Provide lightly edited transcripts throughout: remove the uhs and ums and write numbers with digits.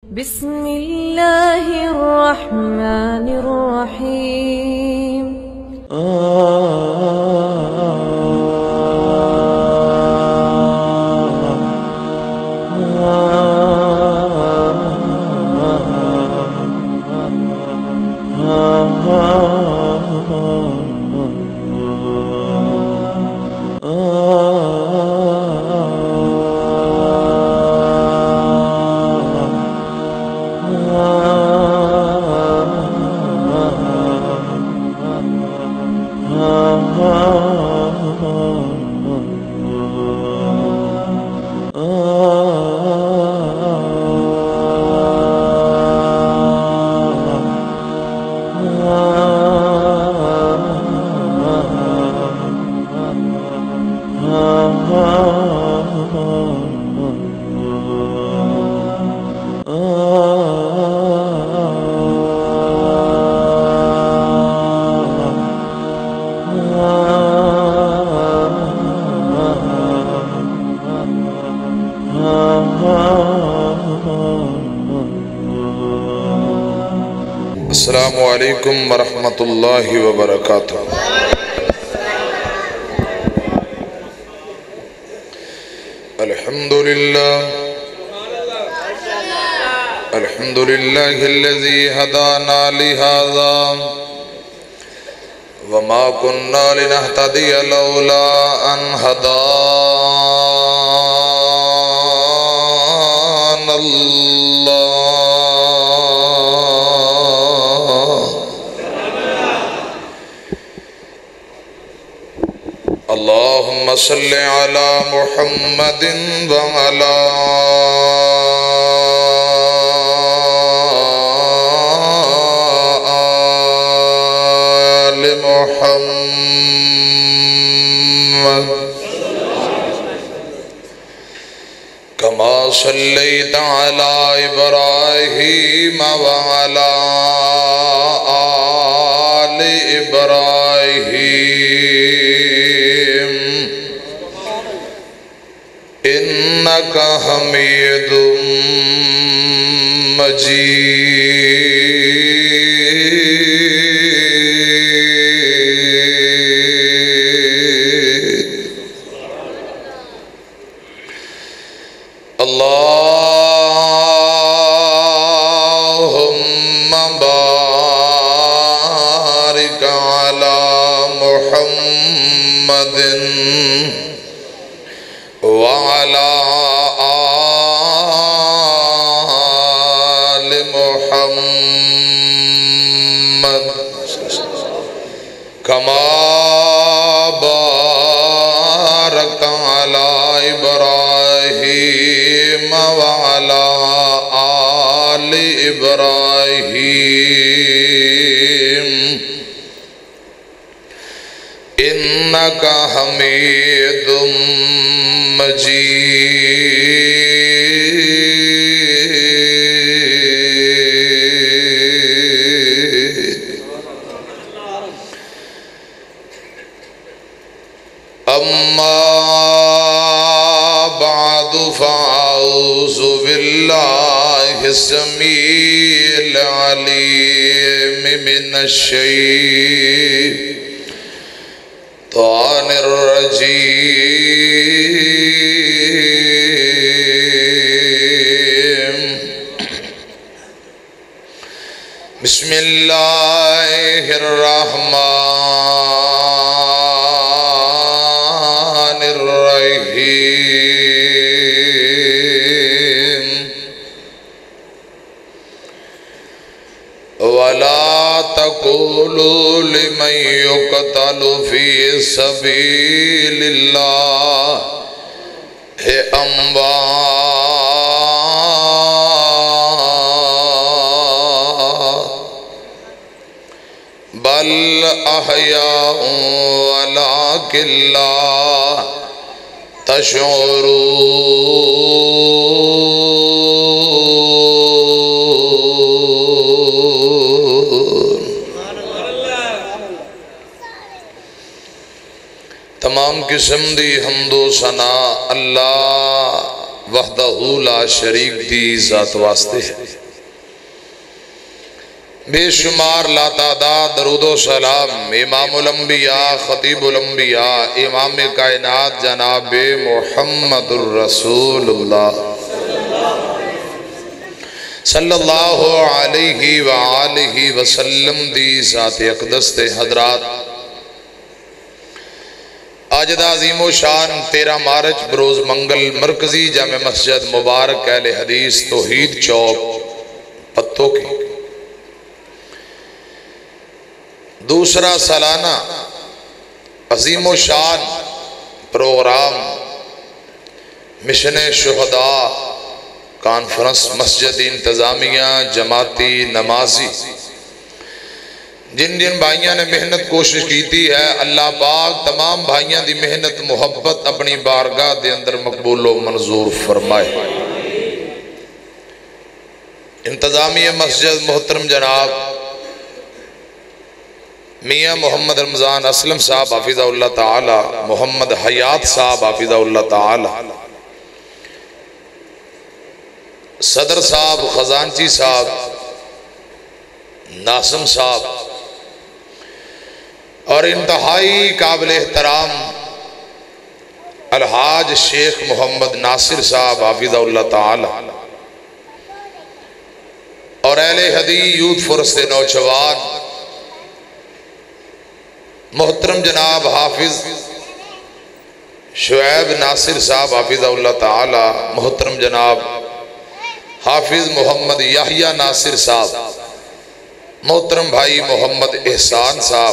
بسم الله الرحمن الرحيم. السلام علیکم ورحمۃ اللہ وبرکاتہ۔ الحمد للہ الذی ہدانا لہذا وما كنا لنہتدی لولا ان ہدانا اللہ۔ اللہم صل علی محمد وعلی آل محمد کما صلیت علی ابراہیم وعلی آل ابراہیم انکا حمید مجید۔ اللہم بارک علی محمد وعلى آل محمد كما باركت على إبراهيم وعلى آل إبراهيم إنك حميد مجید۔ اما بعد فاعوذ باللہ السمیع العلیم من الشیطان الرجیم۔ بسم اللہ الرحمن الرحیم۔ وَلَا تَقُولُوا لِمَنْ يُقْتَلُ فِي سَبِيلِ اللَّهِ أَمْوَاتٌ بل احیاء ولکن لا تشعرون۔ تمام قسم دی حمد و ثنا اللہ وحدہ وحدہ لا شریک دی ذات واسطے ہے۔ بے شمار لا تعداد درود و سلام امام الانبیاء خطیب الانبیاء امام کائنات جناب محمد الرسول اللہ صلی اللہ علیہ وآلہ وسلم دی ذات اقدس تے حضرات، آج دا عظیم و شان 13 مارچ بروز منگل مرکزی جامع مسجد مبارک اہل حدیث توحید چوک پتوں کی دوسرا سالانہ عظیم و شان پروگرام مشن شہداء کانفرنس مسجد انتظامیہ جماعتی نمازی جن بھائیاں نے محنت کوشش کیتی ہے، اللہ پاک تمام بھائیاں دی محنت محبت اپنی بارگاہ دے اندر مقبول و منظور فرمائے۔ انتظامیہ مسجد محترم جناب میاں محمد رمضان اسلم صاحب حافظہ اللہ تعالی، محمد حیات صاحب حافظہ اللہ تعالی، صدر صاحب خزانچی صاحب ناظم صاحب اور انتہائی قابل احترام الحاج شیخ محمد ناصر صاحب حافظہ اللہ تعالی اور اہل حدیث یوتھ فورس کے نوجوان محترم جناب حافظ شعیب ناصر صاحب حافظہ اللہ تعالی، محترم جناب حافظ محمد یحییٰ ناصر صاحب، محترم بھائی محمد احسان صاحب،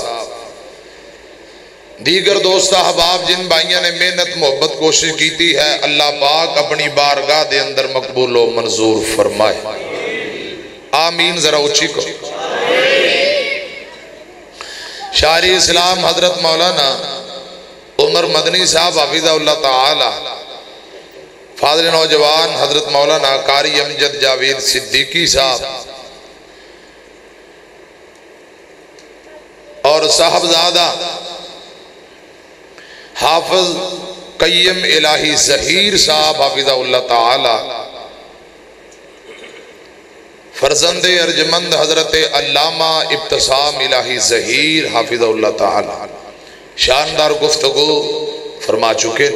دیگر دوست احباب جن بھائیوں نے محنت محبت کوشش کیتی ہے، اللہ پاک اپنی بارگاہ دے اندر مقبول و منظور فرمائے، آمین۔ ذرا اچھی کو شاعر اسلام حضرت مولانا عمر مدنی صاحب حافظہ اللہ تعالی، فاضل نوجوان حضرت مولانا قاری امجد جاوید صدیقی صاحب اور صاحبزادہ حافظ قیم الہی ظہیر صاحب حافظہ اللہ تعالی، فرزند ارجمند حضرت علامہ ابتسام الہی ظہیر حافظہ اللہ تعالی شاندار گفتگو فرما چکے۔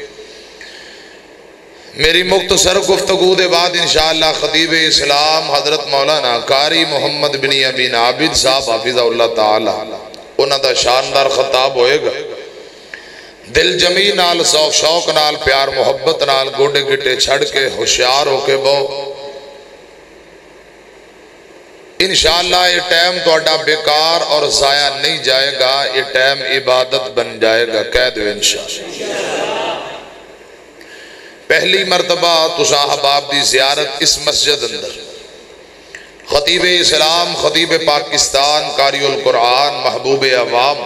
میری مختصر گفتگو دے بعد انشاءاللہ خطیب اسلام حضرت مولانا قاری محمد بن امین عابد صاحب حافظہ اللہ تعالی انہاں دا شاندار خطاب ہوئے گا۔ دل جمی نال ذوق شوق نال پیار محبت نال گوڑے گٹے چھڑ کے ہوشیار ہو کے بو، انشاءاللہ یہ ٹائم تو اڈا بیکار اور ضائع نہیں جائے گا، یہ ٹائم عبادت بن جائے گا، کہہ دو انشاءاللہ۔ پہلی مرتبہ تساں احباب دی زیارت اس مسجد اندر خطیب اسلام خطیب پاکستان قاری القرآن محبوب عوام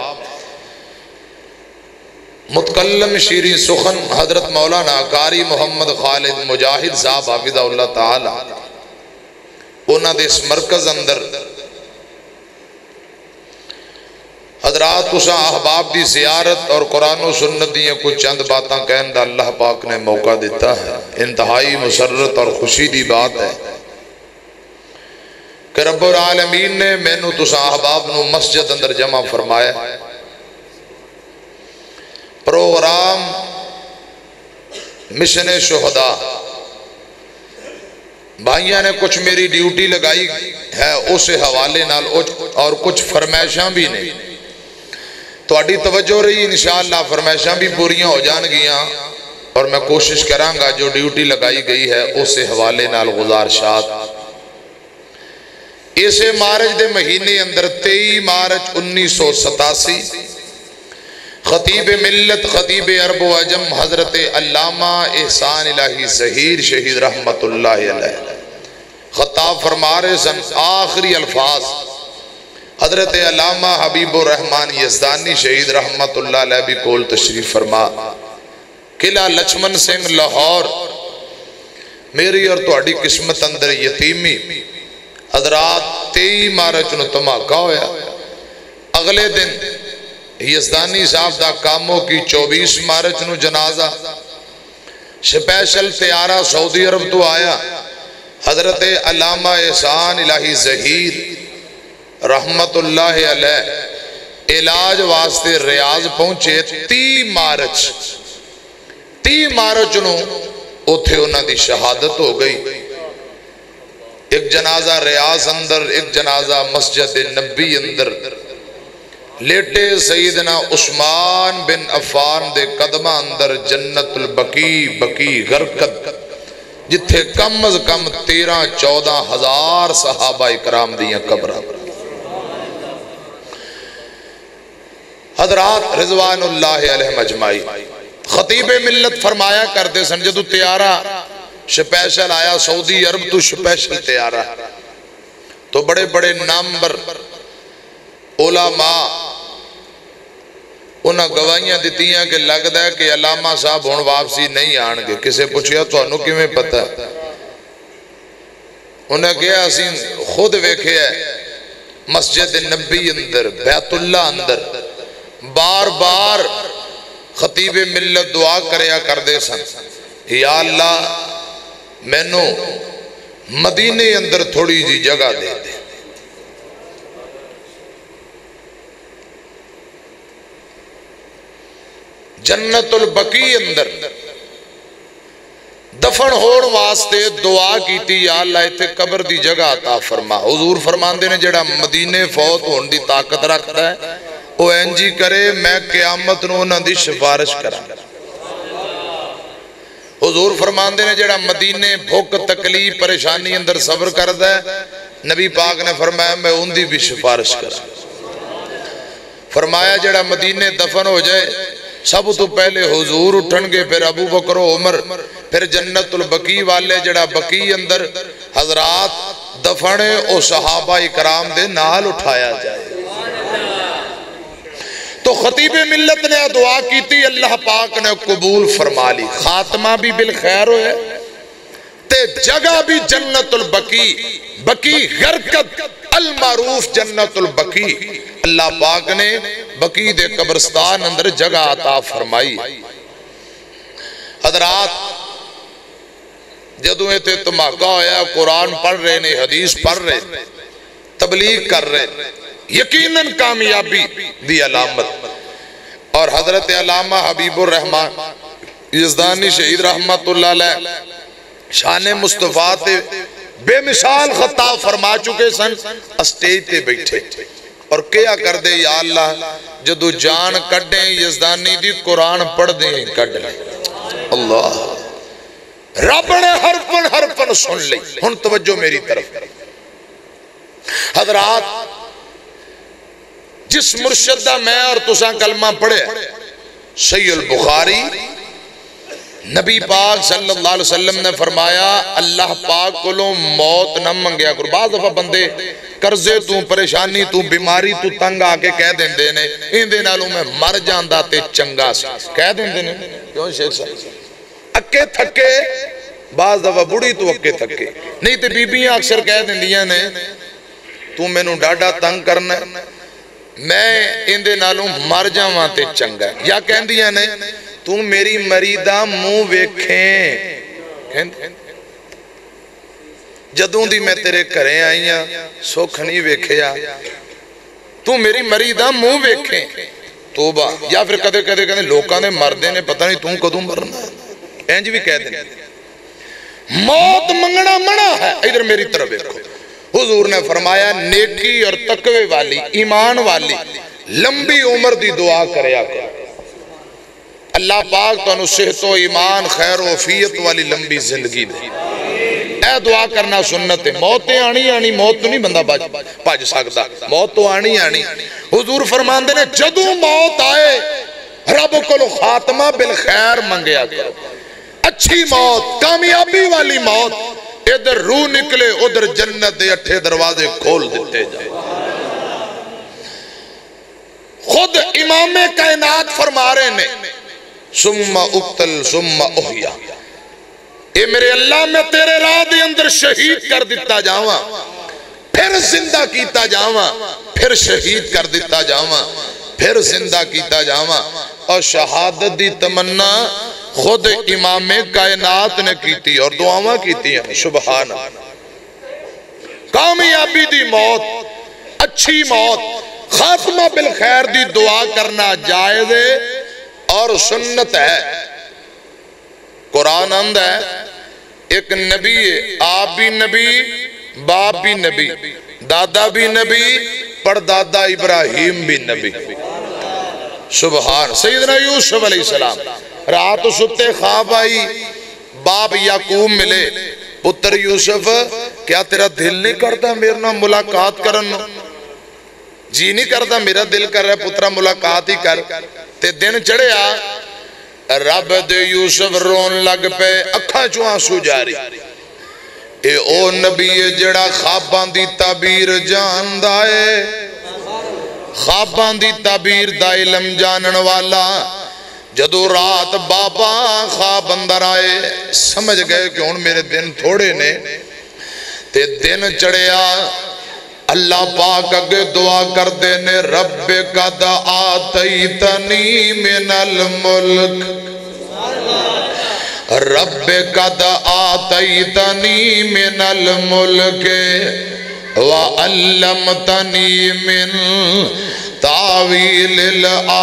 متکلم شیریں سخن حضرت مولانا قاری محمد خالد مجاہد صاحب حافظہ اللہ تعالی انہاں دے اس مرکز اندر حضرات تساں احباب دی زیارت اور قرآن و سنت دیاں کچھ چند باتاں کہن دا اللہ پاک نے موقع دیتا ہے، انتہائی مسرت اور خوشی دی بات ہے کہ رب العالمین نے مینوں تساں احباب نو مسجد اندر جمع فرمایا۔ پروگرام مشن شہداء بھائیاں نے کچھ میری ڈیوٹی لگائی ہے اسے حوالے نال اور کچھ فرمائشاں بھی نہیں، تو اڈی توجہ رہی انشاءاللہ فرمائشاں بھی پوریاں ہو جان گیاں اور میں کوشش کروں گا جو ڈیوٹی لگائی گئی ہے اسے حوالے نال گزارشات۔ اسے مارچ دے مہینے اندر 23 مارچ 1987 خطیب ملت خطیب عرب و عجم حضرت علامہ احسان الہی ظہیر شہید رحمت اللہ علیہ خطاب فرما رہے سن، آخری الفاظ حضرت علامہ حبیب الرحمن یزدانی شہید رحمت اللہ علیہ بھی کول تشریف فرما، قلعہ لچمن سنگھ لاہور، میری اور تہاڈی قسمت اندر یتیمی حضرات 23 مارچ نو دھماکہ ہویا، اگلے دن یزدانی صاحب دا کاموں کی 24 مارچ نو جنازہ سپیشل تیارہ سعودی عرب تو آیا، حضرت علامہ احسان الہی ظہیر رحمت اللہ علیہ علاج واسطے ریاض پہنچے 30 مارچ نو اتھے انہاں دی شہادت ہو گئی۔ ایک جنازہ ریاض اندر، ایک جنازہ مسجد نبی اندر، لیٹے سیدنا عثمان بن عفان دے قدمہ اندر جنت البقیع بقیع غرقد، جتھے کم از کم 13-14 ہزار صحابہ اکرام دیاں قبرہ۔ حضرات رضوان اللہ علیہ مجمعی، خطیب ملت فرمایا کرتے سن جدو تیارہ سپیشل آیا سعودی عرب تو سپیشل تیارہ، تو بڑے بڑے نامبر علماء انہاں گواہیاں دیتی ہیں کہ لگتا ہے کہ علامہ صاحب ہون واپسی نہیں آنگے۔ کسے پوچھیا تو انہوں کی میں پتا ہے؟ انہاں کہا اسی خود ویکھے ہے مسجد نبی اندر، بیت اللہ اندر بار بار خطیب ملت دعا کریا کر دے سن، یا اللہ میں نو مدینے اندر تھوڑی جی جگہ دے دے۔ جنت البقیع اندر دفن ہون واسطے دعا کیتی، یا اللہ ایتھے قبر دی جگہ عطا فرما۔ حضور فرمان دینے جڑا مدینے فوت ہون دی طاقت رکھتا ہے وہ انجی کرے میں قیامت نو انہاں دی سفارش کرا۔ حضور فرمان دینے جڑا مدینے بھوک تکلیف پریشانی اندر صبر کردا ہے، نبی پاک نے فرمایا میں ان دی بھی سفارش کرا۔ فرمایا جڑا مدینے دفن ہو جائے سب تو پہلے حضور اٹھن گے، پھر ابو بکر و عمر، پھر جنت البقیع والے جڑا بقیع اندر حضرات دفنے او صحابہ اکرام دے نال اٹھایا جائے۔ تو خطیب ملت نے دعا کی تھی، اللہ پاک نے قبول فرما لی، خاتمہ بھی بالخیر ہوئے تے جگہ بھی جنت البقیع بقیع غرقد المعروف جنت البقیع، اللہ پاک نے بقیع دے قبرستان اندر جگہ عطا فرمائی۔ حضرات جدوں تے تماکہ ہویا، قرآن پڑھ رہے نے، حدیث پڑھ رہے، تبلیغ کر رہے، یقیناً کامیابی دی علامت۔ اور حضرت علامہ حبیب الرحمن یزدانی شہید رحمت اللہ علیہ شان مصطفیٰ تے بے مثال خطاب فرما چکے سن، اسٹیج تے بیٹھے اور کیا کر دے، یا اللہ جدو جان کڈیں یزدانی دی قرآن پڑھ دیں کڈ لیں۔ اللہ رب نے حرفن سن لی۔ ہن توجہ میری طرف۔ حضرات جس مرشد دا میں اور تساں کلمہ پڑھے صحیح البخاری، نبی پاک صلی اللہ علیہ وسلم نے فرمایا اللہ پاک کو لو موت نہ منگیا کرو۔ بعض دفعہ بندے قرضے تو پریشانی تو بیماری تو تنگ آکے کہہ دیں دینے ان دے نالوں میں مر جاندہ تے چنگا سے کہہ دیں دینے، کیوں شیخ صاحب اکے تھکے، بعض دفعہ بڑی تو اکے تھکے نہیں تے بی بیاں اکثر کہہ دیں دیا نے تو میں نو ڈاڈا تنگ کرنا میں ان دے نالوں مر جاواں تے چنگا ہے، یا کہہ دیا نے تو میری مریدہ منہ ویکھیں جدوں دی میں تیرے کریں آئیاں سکھ نہیں ویکھیا، تو میری مریدہ منہ ویکھیں توبہ۔ یا پھر کدے کدے کدے لوکاں نے مردے نے پتہ نہیں تم کدوں مرنا ہے، اینج بھی کہہ دیں موت منگنا منع ہے۔ ادھر میری طرف دیکھو، حضور نے فرمایا نیکی اور تقوی والی ایمان والی لمبی عمر دی دعا کریا کرو، اللہ پاک تو انہوں صحت و ایمان خیر و عافیت والی لمبی زندگی دے۔ اے دعا کرنا سنت ہے، موتیں آنی موت تو نہیں بندہ بچ سکتا، موت تو آنی۔ حضور فرماندے نے جدوں موت آئے رب کو خاتمہ بالخیر منگیا کرو، اچھی موت کامیابی والی موت، ادھر روح نکلے ادھر جنت دے 8 دروازے کھول دیتے جائے۔ خود امام کائنات فرما رہے نے ثم اقتل ثم احیا، اے میرے اللہ میں تیرے راہ دے اندر شہید کر دیتا جاواں، پھر زندہ کیتا جاواں، پھر شہید کر دیتا جاواں، پھر زندہ کیتا جاواں۔ اور شہادت دی تمنا خود امام کائنات نے کیتی اور دعاواں کیتی ہیں. سبحان اللہ. کامیابی دی موت، اچھی موت، خاتمہ بالخیر دی دعا کرنا جائز ہے اور سنت ہے. قرآن اند ہے ایک نبی ہے، آپ بھی نبی، باپ بھی نبی، دادا بھی نبی، پردادا ابراہیم بھی نبی. سبحان. سیدنا یوسف علیہ السلام رات ستے خواب آئی، باپ یعقوب ملے، پتر یوسف کیا تیرا دل نہیں کرتا میرے نہ ملاقات کرن؟ جی نہیں کرتا، میرا دل کر رہا ہے پترا ملاقات ہی کر. تے دن چڑھے رب دے یوسف رون لگ پے، اکھاں چوں آنسو جاری. اے او نبی جڑا خواباں دی تعبیر جاندا ہے، خواباں دی تعبیر دا علم جانن والا. جدو رات بابا خواب اندر آئے سمجھ گئے کہ ہن میرے دن تھوڑے نے. تے دن چڑھیا، اللہ پاک اگے دعا کر دینے، رب قد آتیتنی من الملک، رب قد آتیتنی من الملک وعلمتنی من تاویل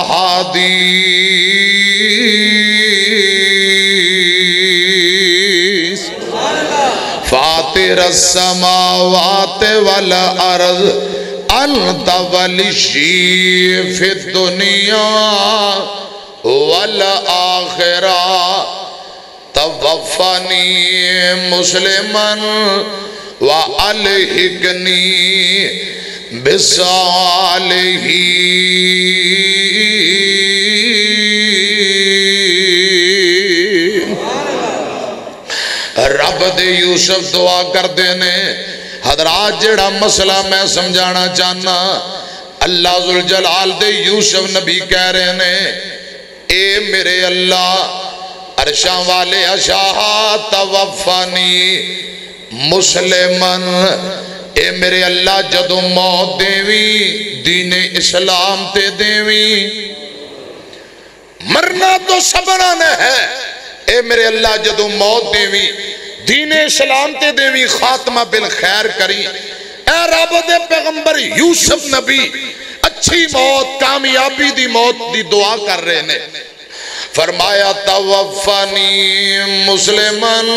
الاحادیث فاطر السماوات والارض انت ولی فی الدنیا والآخرہ توفنی مسلماً وَأَلْحِقْنِي بِالصَّالِحِينَ. رب دے یوسف دعا کر دینے. حضرات جڑا مسئلہ میں سمجھانا چاہنا، اللہ ذوالجلال دے یوسف نبی کہہ رہے ہیں، اے میرے اللہ عرشاں والے اشاہا توفانی مسلمن، اے میرے اللہ جدو موت دیوی دین اسلام تے دیوی، مرنا تو سبنا نہ ہے. اے میرے اللہ جدو موت دیوی دین اسلام تے دیوی، خاتمہ بالخیر کری. اے رب دے پیغمبر یوسف نبی اچھی موت، کامیابی دی موت دی دعا کر رہے نے. فرمایا توفانی مسلمن،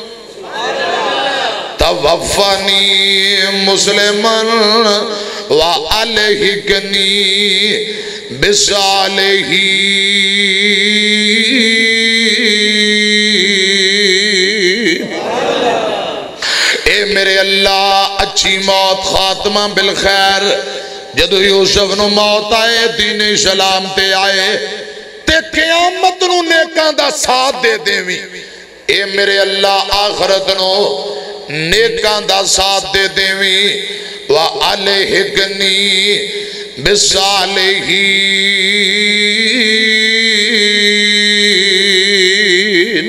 توفانی مسلمن وَأَلْحِقْنِي بِالصَّالِحِينَ. اے میرے اللہ اچھی موت، خاتمہ بالخیر. جدو یوسف نو موت آئے دین اسلام تے آئے تے قیامت نو نیکاں دا ساتھ دے دیوی. اے میرے اللہ آخرت نو نیکاں دا ساتھ دے دیوی. وَأَلْحِقْنِي بِالصَّالِحِينَ.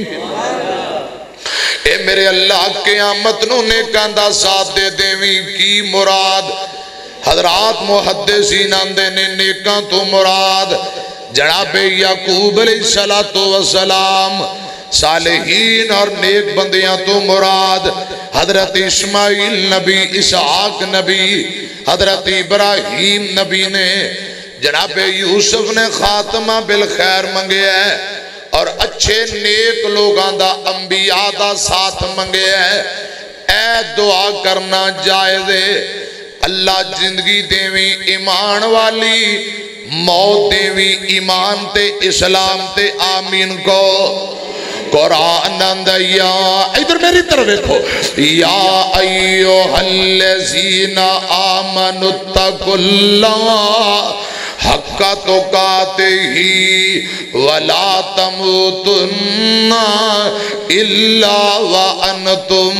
اے میرے اللہ قیامت نو نیکاں دا ساتھ دے دیوی. کی مراد؟ حضرات محدثین آندے نے نیکاں تو مراد جناب یعقوب علیہ السلام، صالحین اور نیک بندیاں تو مراد حضرت اسماعیل نبی، اسحاق نبی، حضرت ابراہیم نبی نے. جناب یوسف نے خاتمہ بالخیر منگے ہے اور اچھے نیک لوگاں دا انبیاء دا ساتھ منگے ہے. اے دعا کرنا جائز ہے. اللہ زندگی دیوی ایمان والی، موت دیوی ایمان تے اسلام تے آمین کو. قرآن اندیا ادھر میری طرف دیکھو، یا ایوہ الذین آمنوا اتقوا اللہ حق تقاتہ ولا تموتن الا وانتم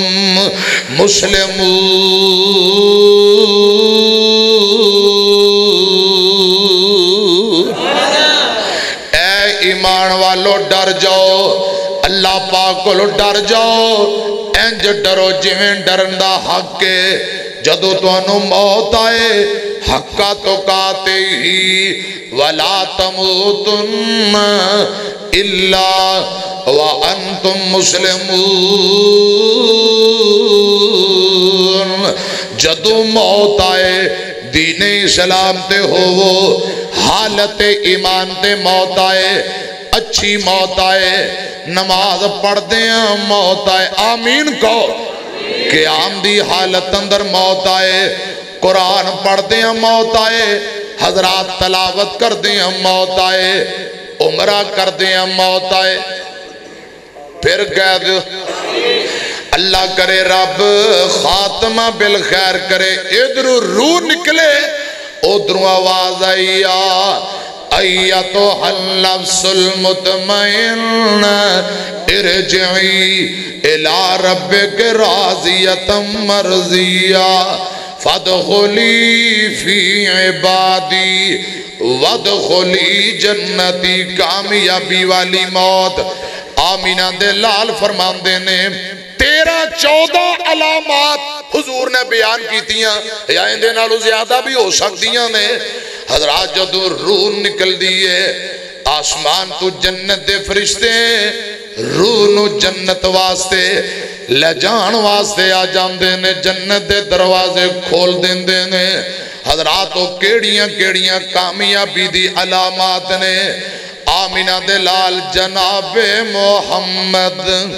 مسلمون. اے ایمان والو ڈر جاؤ، اللہ پاک کو ڈر جاؤ. انج ڈرو جویں ڈرن دا حق ہے. جدو تانوں موت آئے حق تقاتہ ولا تموتن الا وانتم مسلمون۔ جدو موت آئے دین اسلام تے ہوو، حالت ایمان تے موت آئے، اچھی موت آئے، نماز پڑھ دیں موت آئے، آمین کہو۔ قیام دی حالت اندر موت آئے، قرآن پڑھ دیں موت آئے، حضرات تلاوت کر دیں موت آئے، عمرہ کر دیں موت آئے، پھر کہہ دو اللہ کرے رب خاتمہ بالخیر کرے، ادھروں روح نکلے ادھروں آواز آئی ایتھا النفس المطمئنہ ارجعی الی ربک راضیۃ مرضیہ فادخلی فی عبادی وادخلی جنتی۔ کامیابی والی موت آمینہ دے لال فرماندے نے 13-14 علامات حضور نے بیان کی تیاں، یا اندے نالو زیادہ بھی ہو سکتیاں نے۔ حضرات جدو روح نکل دیئے آسمان تو جنت دے فرشتے روح نو جنت واسطے لے جان واسطے آ جاندے نے، جنت دے دروازے کھول دیندے نے۔ حضرات وہ کیڑیاں کامیابی دی علامات نے۔ آمینہ دے لال جناب محمد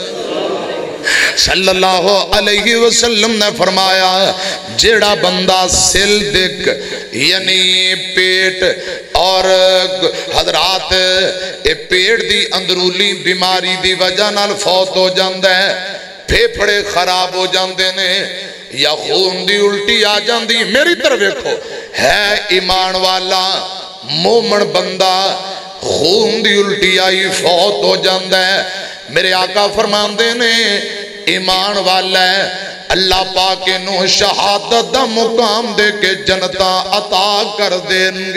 صلی اللہ علیہ وسلم نے فرمایا جیڑا بندہ سل دک یعنی پیٹ اور حضرات پیٹ دی اندرولی بیماری دی وجہ نال فوت ہو جاندہ ہے، پھیپھڑے خراب ہو جاندے نے، یا خون دی الٹی آ جاندی، میری طرف دیکھو ہے ایمان والا مومن بندہ خون دی الٹی آئی فوت ہو جاندہ ہے، میرے آقا فرماندے نے ایمان والا ہے اللہ پاک نو شہادت دا مقام دے کے جنتا عطا کر دیں گے۔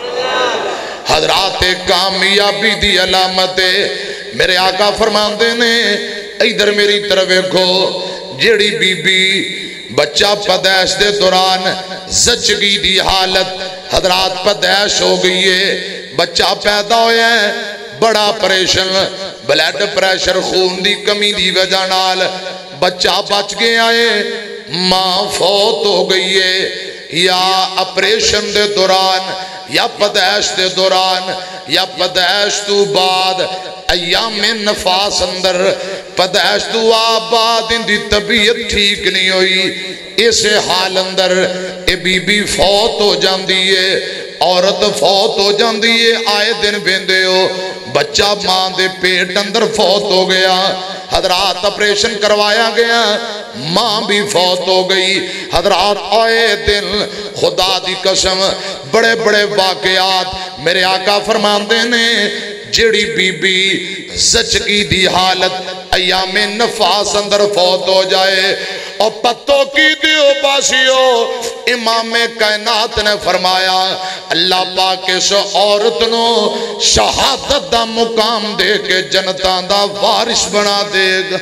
حضرات کامیابی دی علامت میرے آقا فرماندے نے ادھر میری طرف دیکھو جیڑی بی بی بچہ پیدائش دے دوران زچگی دی حالت حضرات پیدائش ہو گئی ہے، بچہ پیدا ہویا ہے، بڑا پریشن بلڈ پریشر خون دی کمی دی وجہ نال بچہ بچ گئے آئے، ماں فوت ہو گئی ہے، یا اپریشن دے دوران یا پیدائش دے دوران یا پیدائش تو بعد ایام نفاس اندر پیدائش تو بعد ان دی طبیعت ٹھیک نہیں ہوئی، اس حال اندر اے بی بی فوت ہو جاندی ہے، عورت فوت ہو جاندی ہے، آئے دن بیندے ہو بچہ ماں دے پیٹ اندر فوت ہو گیا، حضرات اپریشن کروایا گیا، ماں بھی فوت ہو گئی۔ حضرات آئے دن خدا دی قسم بڑے بڑے واقعات میرے آقا فرماندے نے جڑی بی بی زچگی دی حالت ایام نفاس اندر فوت ہو جائے اور پتوں کی دیو باسیو، امام کائنات نے فرمایا اللہ پاک اس عورت نو شہادت دا مقام دے کے جنتاں دا وارث بنا دے گا۔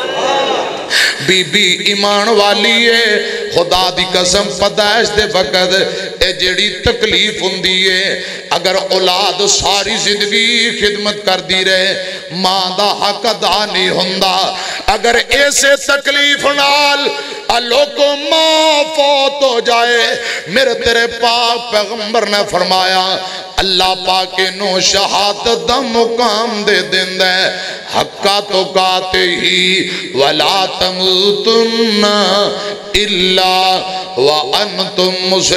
بی بی ایمان والی ہے، خدا دی قسم پیدائش دے وقت اے جڑی تکلیف ہوندی ہے، اگر اولاد ساری زندگی خدمت کر دی رہے ماں دا حق ادا نہیں ہوندا، اگر ایسے تکلیف نال لوگوں ماں فوت ہو جائے، میرے تیرے پاک پیغمبر نے فرمایا اللہ پاک نو شہادت دا مقام دے دیندہ ہے، حقا تقاتہ ولا تموتن الا وانتم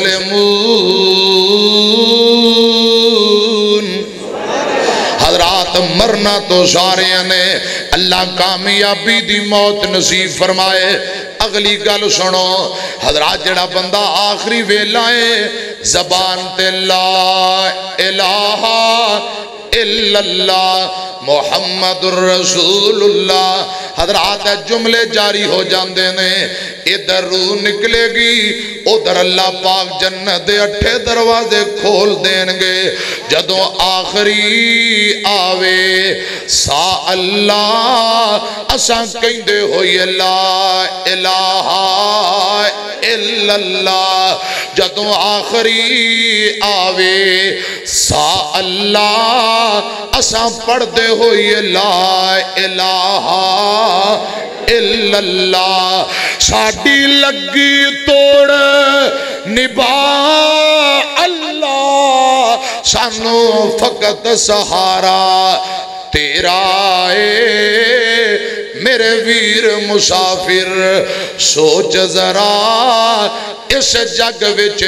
مسلمون۔ حضرات مرنا تو سارے نے، اللہ کامیابی دی موت نصیب فرمائے۔ اگلی گل سنو حضرات جڑا بندہ آخری ویلا ہے زبان تے لا الہ الا اللہ محمد الرسول اللہ، حضرات جملے جاری ہو جاندے نے، ادھر روح نکلے گی ادھر اللہ پاک جنت دے 8 دروازے کھول دیں گے، جدوں آخری آوے سا اللہ اساں کہیں دے ہوئی لا الہ الا اللہ، جدوں آخری آوے سا اللہ اساں پڑھ دے ہوئی لا الہ الا اللہ ساڑی لگی توڑ نبا اللہ سانو فقط سہارا تیرا اے میرے ویر مسافر سوچ ذرا اس جگ وچ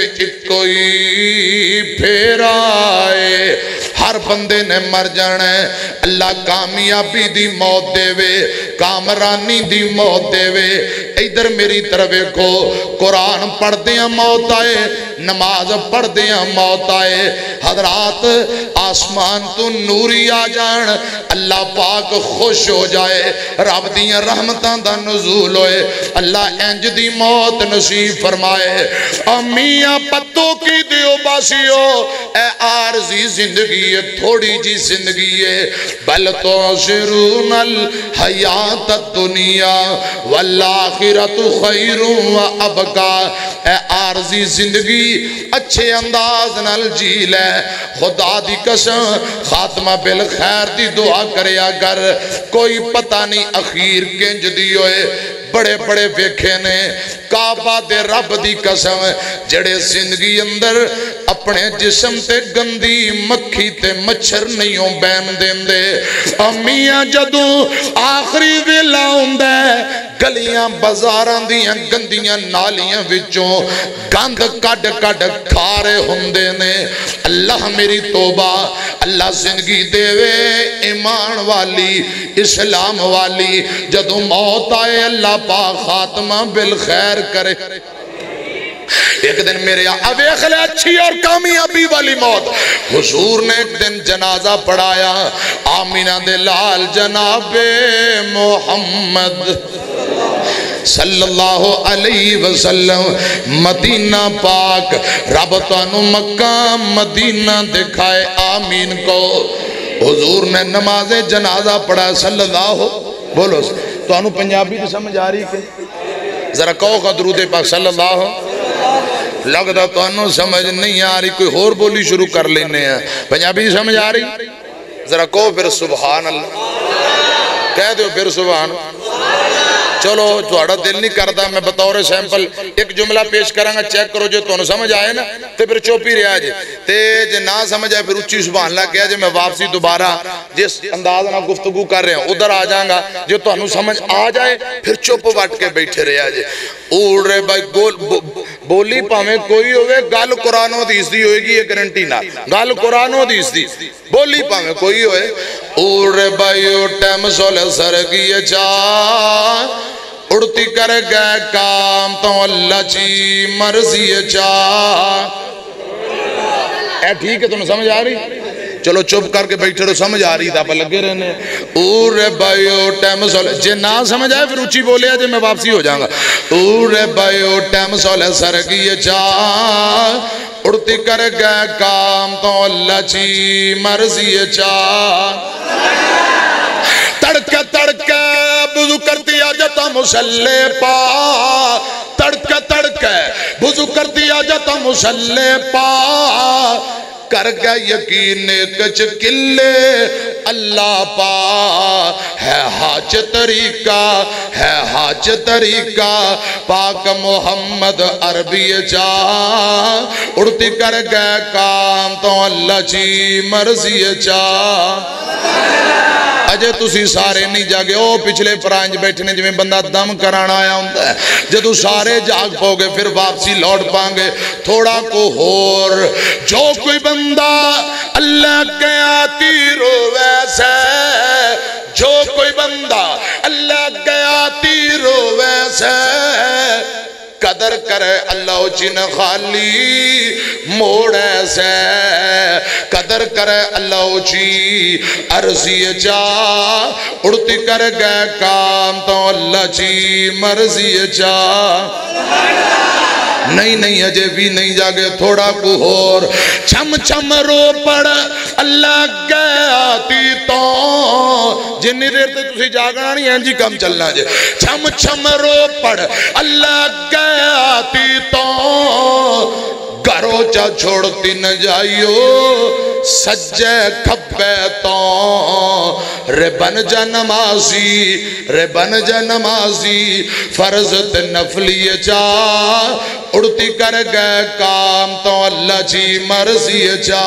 کوئی پھیرا ہے ہر بندے نے مر جانا ہے اللہ کامیابی دی موت دے وے کامرانی دی موت دے وے ادھر میری طرف کو قرآن پڑھ دیاں موت آئے نماز پڑھ دیاں موت آئے حضرات آسمان تو نوری آ جان اللہ پاک خوش ہو جائے رب دیاں رحمتاں دا نزول ہوئے اللہ انج دی موت نصیب فرمائے امیاں پتوں کی دیو باسیو اے عارضی زندگی ہے تھوڑی جی زندگی ہے بل تؤثرون الحیات الدنیا والآخرت خیر و ابقا اے عارضی زندگی اچھے انداز نال جی لے خدا دی قسم خاتمہ بالخیر دی دعا کرے اگر کوئی پتہ نہیں اخیر کنج دی ہوئے بڑے بڑے ویکھے نے کعبہ دے رب دی قسم جڑے زندگی اندر اپنے جسم تے گندی مکھی تے مچھر نہیں بین دین دے امیاں جدوں آخری ویلا ہوندے گلیاں بازاراں دیاں گندیاں نالیاں وچوں گند کڈ کڈ کھارے ہوندے نے اللہ میری توبہ اللہ زندگی دے وے ایمان والی اسلام والی جدوں موت آئے اللہ پاک خاتمہ بالخیر کرے ایک دن میرے اویخ لے اچھی اور کامیابی والی موت حضور نے ایک دن جنازہ پڑھایا آمینہ دے لال جناب محمد صلی اللہ علیہ وسلم مدینہ پاک رب تانو مکہ مدینہ دکھائے آمین کو حضور نے نماز جنازہ پڑھا صلی اللہ بولو تو انہوں پنجابی تو سمجھ آ رہی کہ ذرا کہو کا درود پاک صلی اللہ لگتا تو انہوں سمجھ نہیں آ رہی کوئی اور بولی شروع کر لینے ہیں پنجابی سمجھ آ رہی ذرا کہو پھر سبحان اللہ کہہ دو پھر سبحان چلو تھوڑا دل نہیں کرتا میں بطور سیمپل ایک جملہ پیش کرانگا چیک کرو جو تونوں سمجھ آئے نا تے پھر چوپی رہا جے تے جے نہ سمجھ آئے پھر اچھی سبحان اللہ کہا جے میں واپسی دوبارہ جس انداز نہ گفتگو کر رہے ہیں ادھر آ جاؤں جو تونوں سمجھ آ جائے پھر چوپ وٹ کے بیٹھے رہا جے اوڑ رہے بھائی بولی پاہمیں کوئی ہوئے گال قرآن و حدیث دی ہوئے گی یہ گارنٹی نہ گال قرآن و حدیث دی بولی پاہمیں کوئی ہوئے اوڑ رہے بھائی ٹیم سولے سرگی چاہ اڑتی کر گئے کام تو اللہ چی مرضی چاہ اے ٹھیک ہے تمہیں سمجھ آ رہی چلو چپ کر کے بیٹھے رہو سمجھ آ رہی تھا پر لگے رہنے اوڑے بھائیو ٹیم سولے جے نہ سمجھ آئے پھر اچھی بولے جے میں واپسی ہو جاؤں گا اوڑے بھائیو ٹیم سولے سرگی چاہ اڑتی کر گئے کام تو اللہ چی مرضی چاہ تڑکے تڑکے بزو کرتی آجتا مسلح پا تڑکے تڑکے بزو کرتی آجتا مسلح پا کر گئے یقین کچھ کلے اللہ پا ہے حاج طریقہ پاک محمد عربی چاہ اڑتی کر گئے کام تو اللہ چی مرضی چاہ اجے تسی سارے نہیں جاگے او پچھلے پرانج بیٹھنے جو میں بندہ دم کرانا آیا ہوندہ ہے جدو سارے جاگ پاؤ گے پھر واپسی لوٹ پانگے تھوڑا کو ہور جو کوئی بندہ اللہ کے آتی رو ویسے جو کوئی بندہ اللہ کے آتی رو ویسے قدر کرے اللہ جن خالی موڑ ایسے قدر کرے اللہ جی عرضی جا اڑتی کر گئے کام تو اللہ جی مرضی جا نہیں اجے بھی نہیں جاگے تھوڑا کو ہور چھم چھم رو پڑ اللہ گئے آتی تو جنہی دیر تے تسی جاگنا نہیں ہیں جی کم چلنا جے چھم چھم رو پڑ اللہ گئے آتی تو موچا چھوڑتی نہ جائیو سجے کھپے تو رے بن جا نمازی رے بن جا نمازی فرض تے نفلی چا اڑتی کر گئے کام تو اللہ جی مرضی چا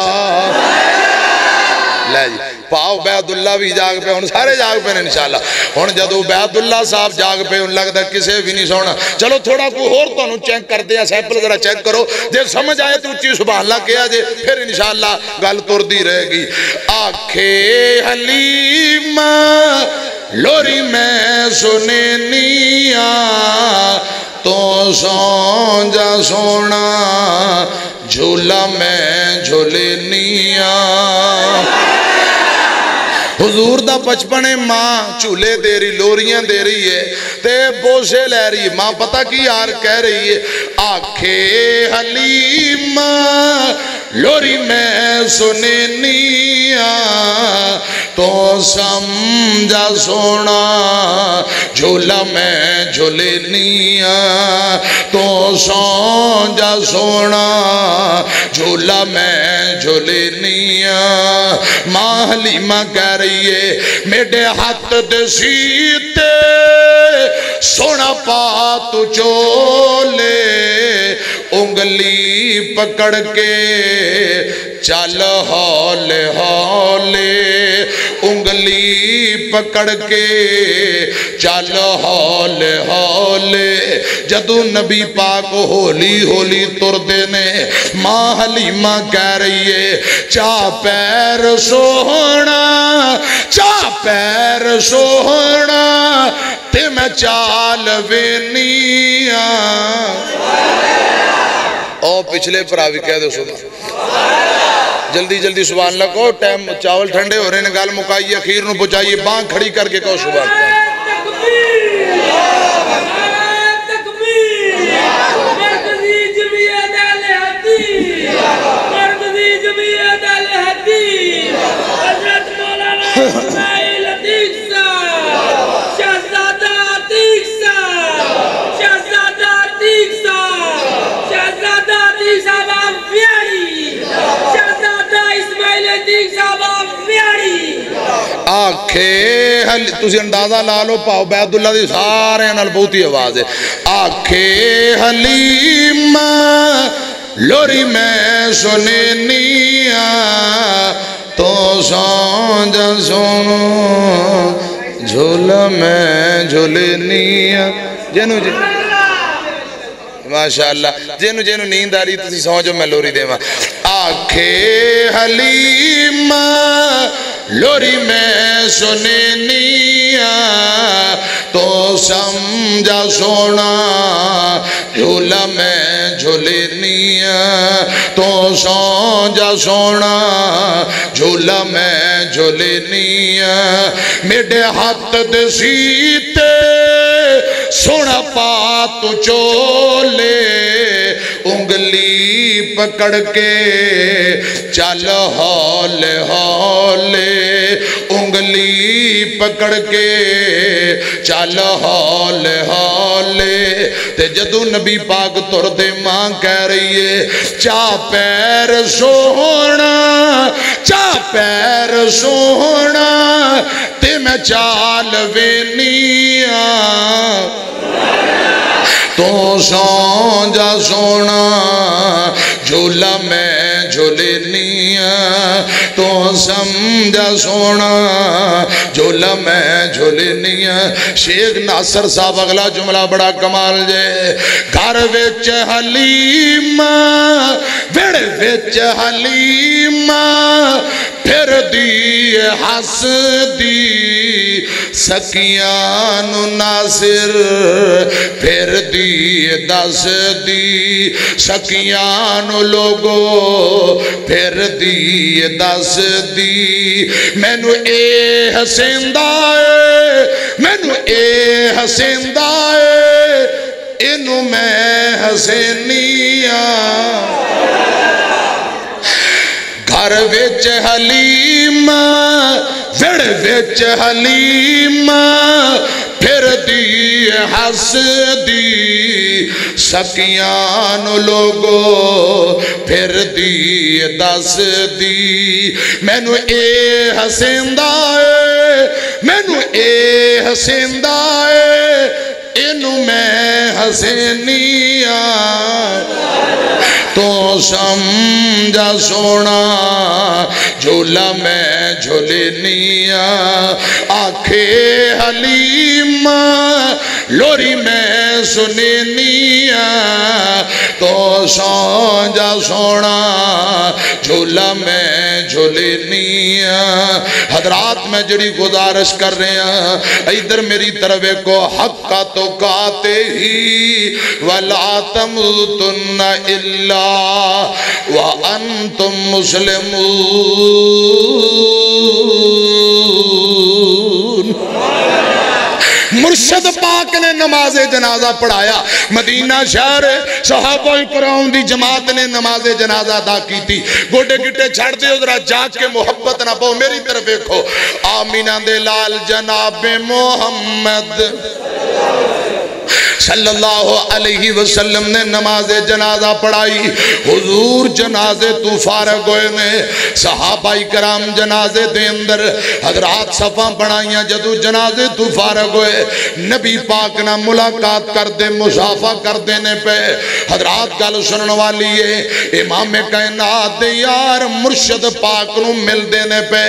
لے جی پاؤ عبید اللہ بھی جاگ پہ ہوں سارے جاگ پہ انشاءاللہ ہوں جدو عبید اللہ صاحب جاگ پہ ہوں لگتا کسے بھی نہیں سونا چلو تھوڑا کوئی اور تو انہوں چیک کر دیا سیپل ذرا چیک کرو جب سمجھ آئے تو اچھی سبحان اللہ کیا جے پھر انشاءاللہ گل تردی رہے گی آنکھے حلیمہ لوری میں سنینیا تو سون جا سونا جھولا میں جھولینیا حضور دا بچپنے ماں چولے دے رہی لوریاں دے رہی ہے تے بوسے لے رہی ماں پتہ کی یار کہہ رہی ہے آنکھے حلیمہ لوری میں سنینیا تو سمجھا سونا جھولا میں جھولینیا تو سمجھا سونا جھولا میں جھولینیا ماں حلیمہ کہہ رہی میڈے ہاتھ دے سیتے سونا پا تو چولے انگلی پکڑ کے چل ہولے ہولے انگلی پکڑ کے چل ہولے ہولے جدو نبی پاک ہولی ہولی تر دینے ماں حلیمہ کہہ رہی ہے چا پیر سوہنا چا پیر سوہنا تے میں چال وینیا او پچھلے پر آوی کہہ دو سبحان جلدی جلدی سبحان اللہ کو ٹائم چاول ٹھنڈے ہو رہے ہیں گال مکائیے اخیر نو پچائیے بانگ کھڑی کر کے کہو سبحان اللہ آنکھیں تُسی اندازہ لالو پاؤ عبید اللہ دی سارے انال بہت ہی آواز ہے آنکھیں حلیمہ لوری میں سنینیا تو سانجا سونو جھولا میں جھولینیا جنو جی ماشاءاللہ جنو جنو نیند آ رہی تسی سانجو میں لوری دے ماں آنکھیں حلیمہ لوری میں سنینیا تو سمجھا سونا جھولا میں جھولینیا تو سمجھا سونا جھولا میں جھولینیا میڈے ہاتھ دے سیتے سونا پا تو چولے انگلی پکڑ کے چل ہولے ہولے انگلی پکڑ کے چل ہولے ہولے تے جدو نبی پاک تر دے ماں کہہ رہی ہے چا پیر سونا چا پیر سونا تے میں چال وینیا تو سانجا سونا جھولا میں جھولینیا تو سمجھا سونا جھولا میں جھولینیا شیخ ناصر صاحب اگلا جملہ بڑا کمال جے گھر وچ حلیمہ ویڑ وچ حلیمہ پھر دی ہس دی سکیان ناصر پھر دی دس دی سکیان لوگو پھر دی دس دی مینو اے حسیندائے مینو اے حسیندائے انو میں حسینیا گھر وچ حلیمہ وڑ وچ حلیمہ پھر دی ہس دی سکیان لوگو پھر دی دس دی مینو اے حسیندہ ہے مینو اے حسیندہ ہے اینو میں حسینیاں تو سمجھا سونا جھولا میں جھولینیاں آنکھے حلیم لوری میں سنینیاں تو سمجھا سونا جھولا میں جھولینیاں حضرات میں جڑی گزارش کر رہے ہیں ادھر میری طرف کو حق کا تو کاتے ہی وَلَا تَمُوتُنَّ إِلَّا وَأَنْتُمْ مُسْلِمُونَ مرشد پاک نے نماز جنازہ پڑھایا مدینہ شہر صحابہ کرام دی جماعت نے نماز جنازہ ادا کی تھی گوڑے گٹے چھڑ دے ادھرا جاگ کے محبت نہ پاؤ میری طرف دیکھو آمینہ دے لال جناب محمد صلی اللہ علیہ وسلم نے نماز جنازہ پڑھائی حضور جنازے تو فارغ ہوئے نے صحابہ کرام جنازے دے اندر حضرات صفاں بڑھائیاں جدو جنازے تو فارغ ہوئے نبی پاک نہ ملاقات کر دے مصافہ کر دینے پہ حضرات گل سنن والی ہے امام کائنات دے یار مرشد پاک نو مل دینے پہ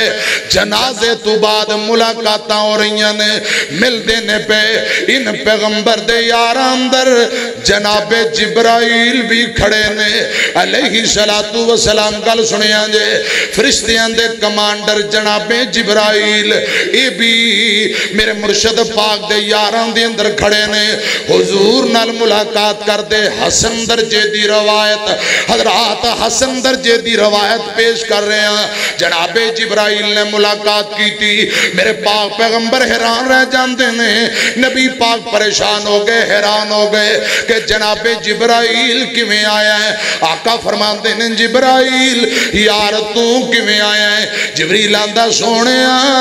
جنازے تو بعد ملاقاتاں ہو رہی نے مل دینے پہ ان پیغمبر دے یار اندر جناب جبرائیل بھی کھڑے نے علیہ السلام گل سنیاں جے فرشتیاں دے کمانڈر جناب جبرائیل اے بھی میرے مرشد پاک دے یاران دے اندر کھڑے نے حضور نال ملاقات کر دے حسن درجے دی روایت حضرات حسن درجے دی روایت پیش کر رہے ہیں جناب جبرائیل نے ملاقات کی تھی میرے پاک پیغمبر حیران رہ جاندے نے نبی پاک پریشان ہو گئے حیران ہو گئے کہ جناب جبرائیل کیویں آیا ہے آقا فرماتے ہیں جبرائیل یار تو کیویں آیا ہے جبریل آندہ سونے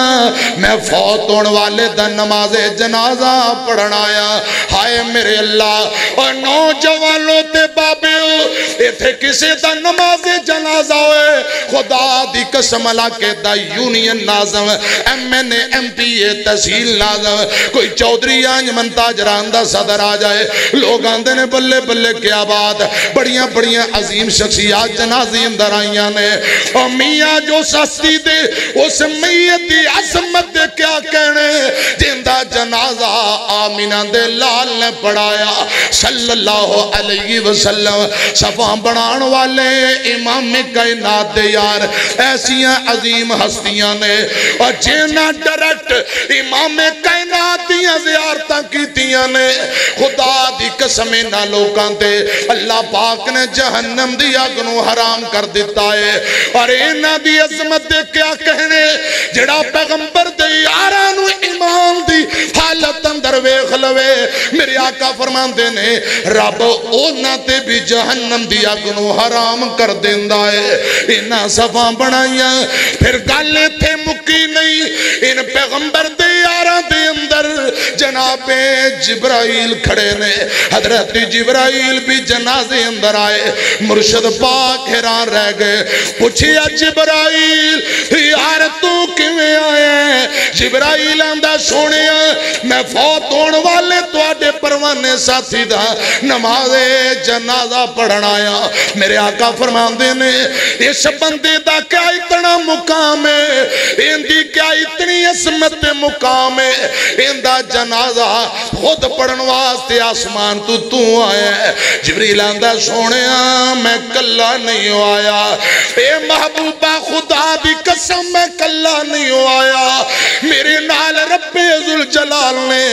میں فوت ہونے والے دا نماز جنازہ پڑھنا آیا ہائے میرے اللہ اور نوجوانوں تے بابے ایتھے کسے دا نماز جنازہ ہوئے خدا دی قسم اللہ کے دا یونین نازم M N A M P A tehsil نازم کوئی چودری آنج منتاج راندہ صدر آ جائے لوگ آندے نے بلے بلے کیا بات بڑیاں بڑیاں عظیم شخصیات جنازی اندر آئیاں نے اور میاں جو سستی دے اس میتی عظمت دے کیا کہنے جندہ جنازہ آمینہ دے لال نے پڑھایا صلی اللہ علیہ وسلم صفحہ بڑھان والے امام کائنات دے یار ایسیاں عظیم ہستیاں نے اور جینا ڈائریکٹ امام کائنات دیاں زیارتاں کی تیاں نے خدا دی قسم نہ لوکاں تے اللہ پاک نے جہنم دی اگنو حرام کر دیتا ہے اور اینا دی عظمت دے کیا کہنے جڑا پیغمبر دے یارانو ایمان دی حالت اندر ویخ لوے میرے آقا فرمان دینے رب اونا تے بھی جہنم دی اگنو حرام کر دیندہ ہے اینا صفحہ بڑھائیاں پھر گالے تھے مکی نہیں ان پیغمبر دے یاران دے اندر جناب جبرائیل کھڑے نے حضرت جبرائیل بھی جنازے اندر آئے مرشد پاک حیران رہ گئے پوچھیا جبرائیل یار تو کیویں آئے جبرائیل آندہ سونیا میں فوت ہون والے تو آڈے پروانے ساتھی دا نماز جنازہ پڑھنا آیا میرے آقا فرمان دینے اس بندے دا کیا اتنا مقام ہے ان دی کیا اتنی عظمت مقام ہے ان دا جنازہ خود پڑھن واسطے آسمان تو آیا ہے جبریل آندہ سونیا میں کلہ نہیں آیا اے محبوبہ خدا دی قسم میں کلہ نہیں آیا میرے نال رب ذوالجلال نے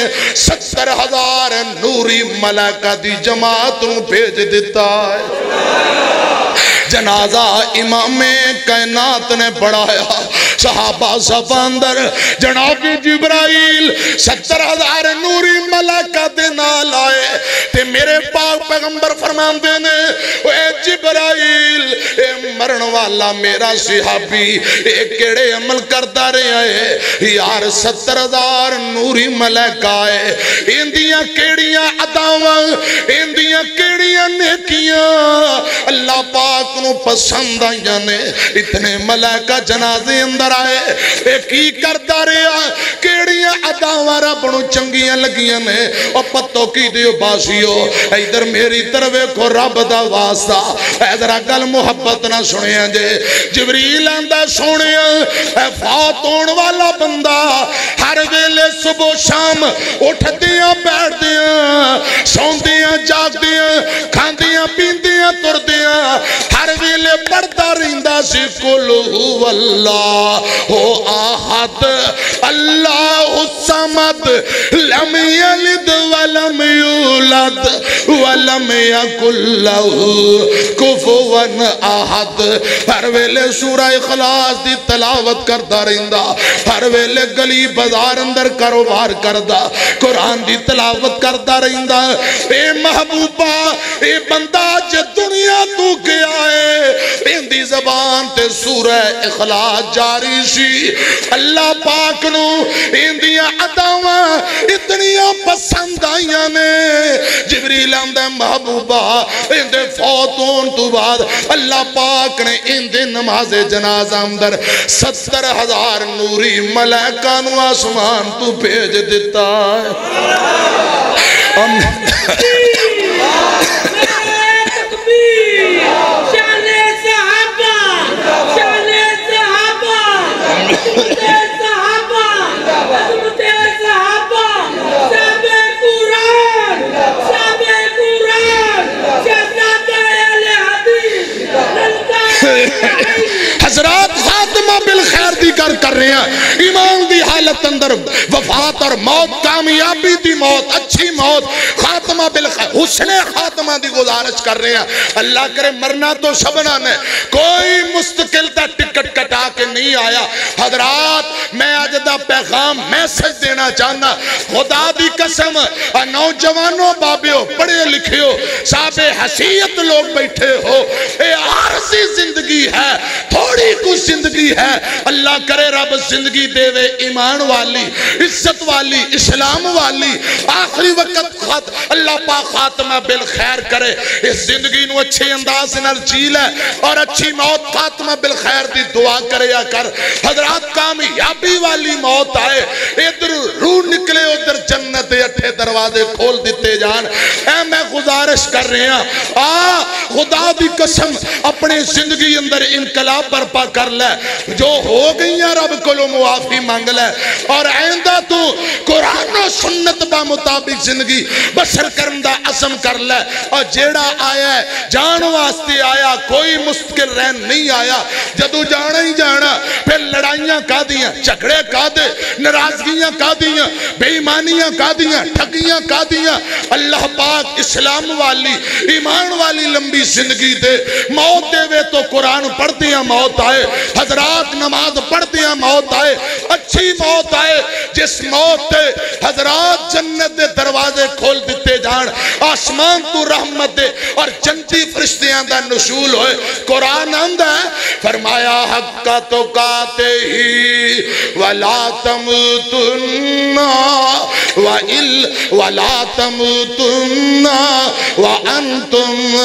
70,000 نوری ملائکہ دی جماعت بھیج دیتا ہے جنازہ امام کائنات نے پڑھایا صحابہ صفحہ اندر جناب جبرائیل 70,000 نوری ملائکہ دے نال آئے تے میرے پاک پیغمبر فرمان دینے اے جبرائیل اے مرن والا میرا صحابی ایک کیڑے عمل کرتا رہے ہیں یار 70,000 نوری ملائکہ آئے اندیاں کیڑیاں عداواں اندیاں کیڑیاں نیکیاں اللہ پاک نو پسند آئیاں نے اتنے ملائکہ جنازے اندر آئے ایک ہی کرتا رہا کیڑیاں عداواں رب نو چنگیاں لگیاں نے اور پتوں کی دیو باسیو ادھر میری طرف کو رب دا واسطہ ادھر گل محبت نہ سنیا جے جبریل آندا سونیا اے فوت ہون والا بندہ ہر ویلے صبح شام اٹھدیاں بیٹھدیاں سوندیاں جاگدیاں کھاندیاں پیندیاں تردیاں ہر ویلے پڑھتا رہندا سی قل هو اللہ احد اللہ الصمد لم یلد ولم یولد ولم یکن لہ کفوا احد ہر ویلے سورہ اخلاص دی تلاوت کرتا رہندا ہر ویلے گلی بازار اندر کاروبار کردا قرآن دی تلاوت کرتا رہندا اے محبوبہ اے بندہ جے دنیا تو گیا ہے اندی زبان تے سورہ اخلاص جاری سی اللہ پاک نو اندیاں عداواں اتنیاں پسند آئیاں نے جبریل آندہ محبوبہ اندے فوت ہون تو بعد اللہ پاک نے اندے نماز جنازہ اندر 70,000 نوری ملائکہ نو آسمان تو بھیج دیتا ہے حضرات خاتمہ بالخیر دی کر رہے ہیں ایمان دی حالت اندر وفات اور موت کامیابی دی موت اچھی موت خاتمہ بالخیر حسن خاتمہ دی گزارش کر رہے ہیں اللہ کرے مرنا تو سبنا نے کوئی مستقل تا ٹکٹ کٹا کے نہیں آیا حضرات میں آج دا پیغام میسج دینا چاہنا خدا دی قسم نوجوانوں بابیوں پڑھے لکھے ہو صاحب حیثیت لوگ بیٹھے ہو اے عارضی زندگی ہے تھوڑی کچھ زندگی ہے اللہ کرے رب زندگی دے وے ایمان والی عزت والی اسلام والی آخری وقت اللہ پاک خاتمہ بالخیر کرے اس زندگی نو اچھے انداز نال جی لے اور اچھی موت خاتمہ بالخیر دی دعا کرے یا کر حضرات کامیابی والی موت آئے ادھر روح نکلے ادھر جنت اٹھے دروازے کھول دیتے جان اے میں گزارش کر رہے ہیں خدا دی قسم اپنے زندگی اندر انقلاب برپا کر لے جو ہو گئی ہیں رب کو معافی مانگ لے اور آئندہ تو قرآن و سنت با مطابق زندگی بسر کرن دا عزم کر لے اور جیڑا آیا ہے جان واسطے آیا کوئی مستقل رہن نہیں آیا جدو جانا ہی جانا پھر لڑائیاں کا دیاں جھگڑے کا دے ناراضگیاں کا دیاں بے ایمانیاں کا دیاں ٹھگیاں کا دیاں اللہ پاک اسلام والی ایمان والی لمبی زندگی دے موت دے وے تو قرآن پڑھ دیا موت آئے حضرات نماز پڑھ دیا موت آئے اچھی موت آئے جس موت تے حضرات جنت دے دروازے کھول دیتے جان آسمان تو رحمت دے اور جنتی فرشتیاں دا نشول ہوئے قرآن آندہ ہے فرمایا حق کا تو کاتے ہی وَلَا تَمُوتُنَّ وَلَا تَمُوتُنَّ وَأَنْتُمْ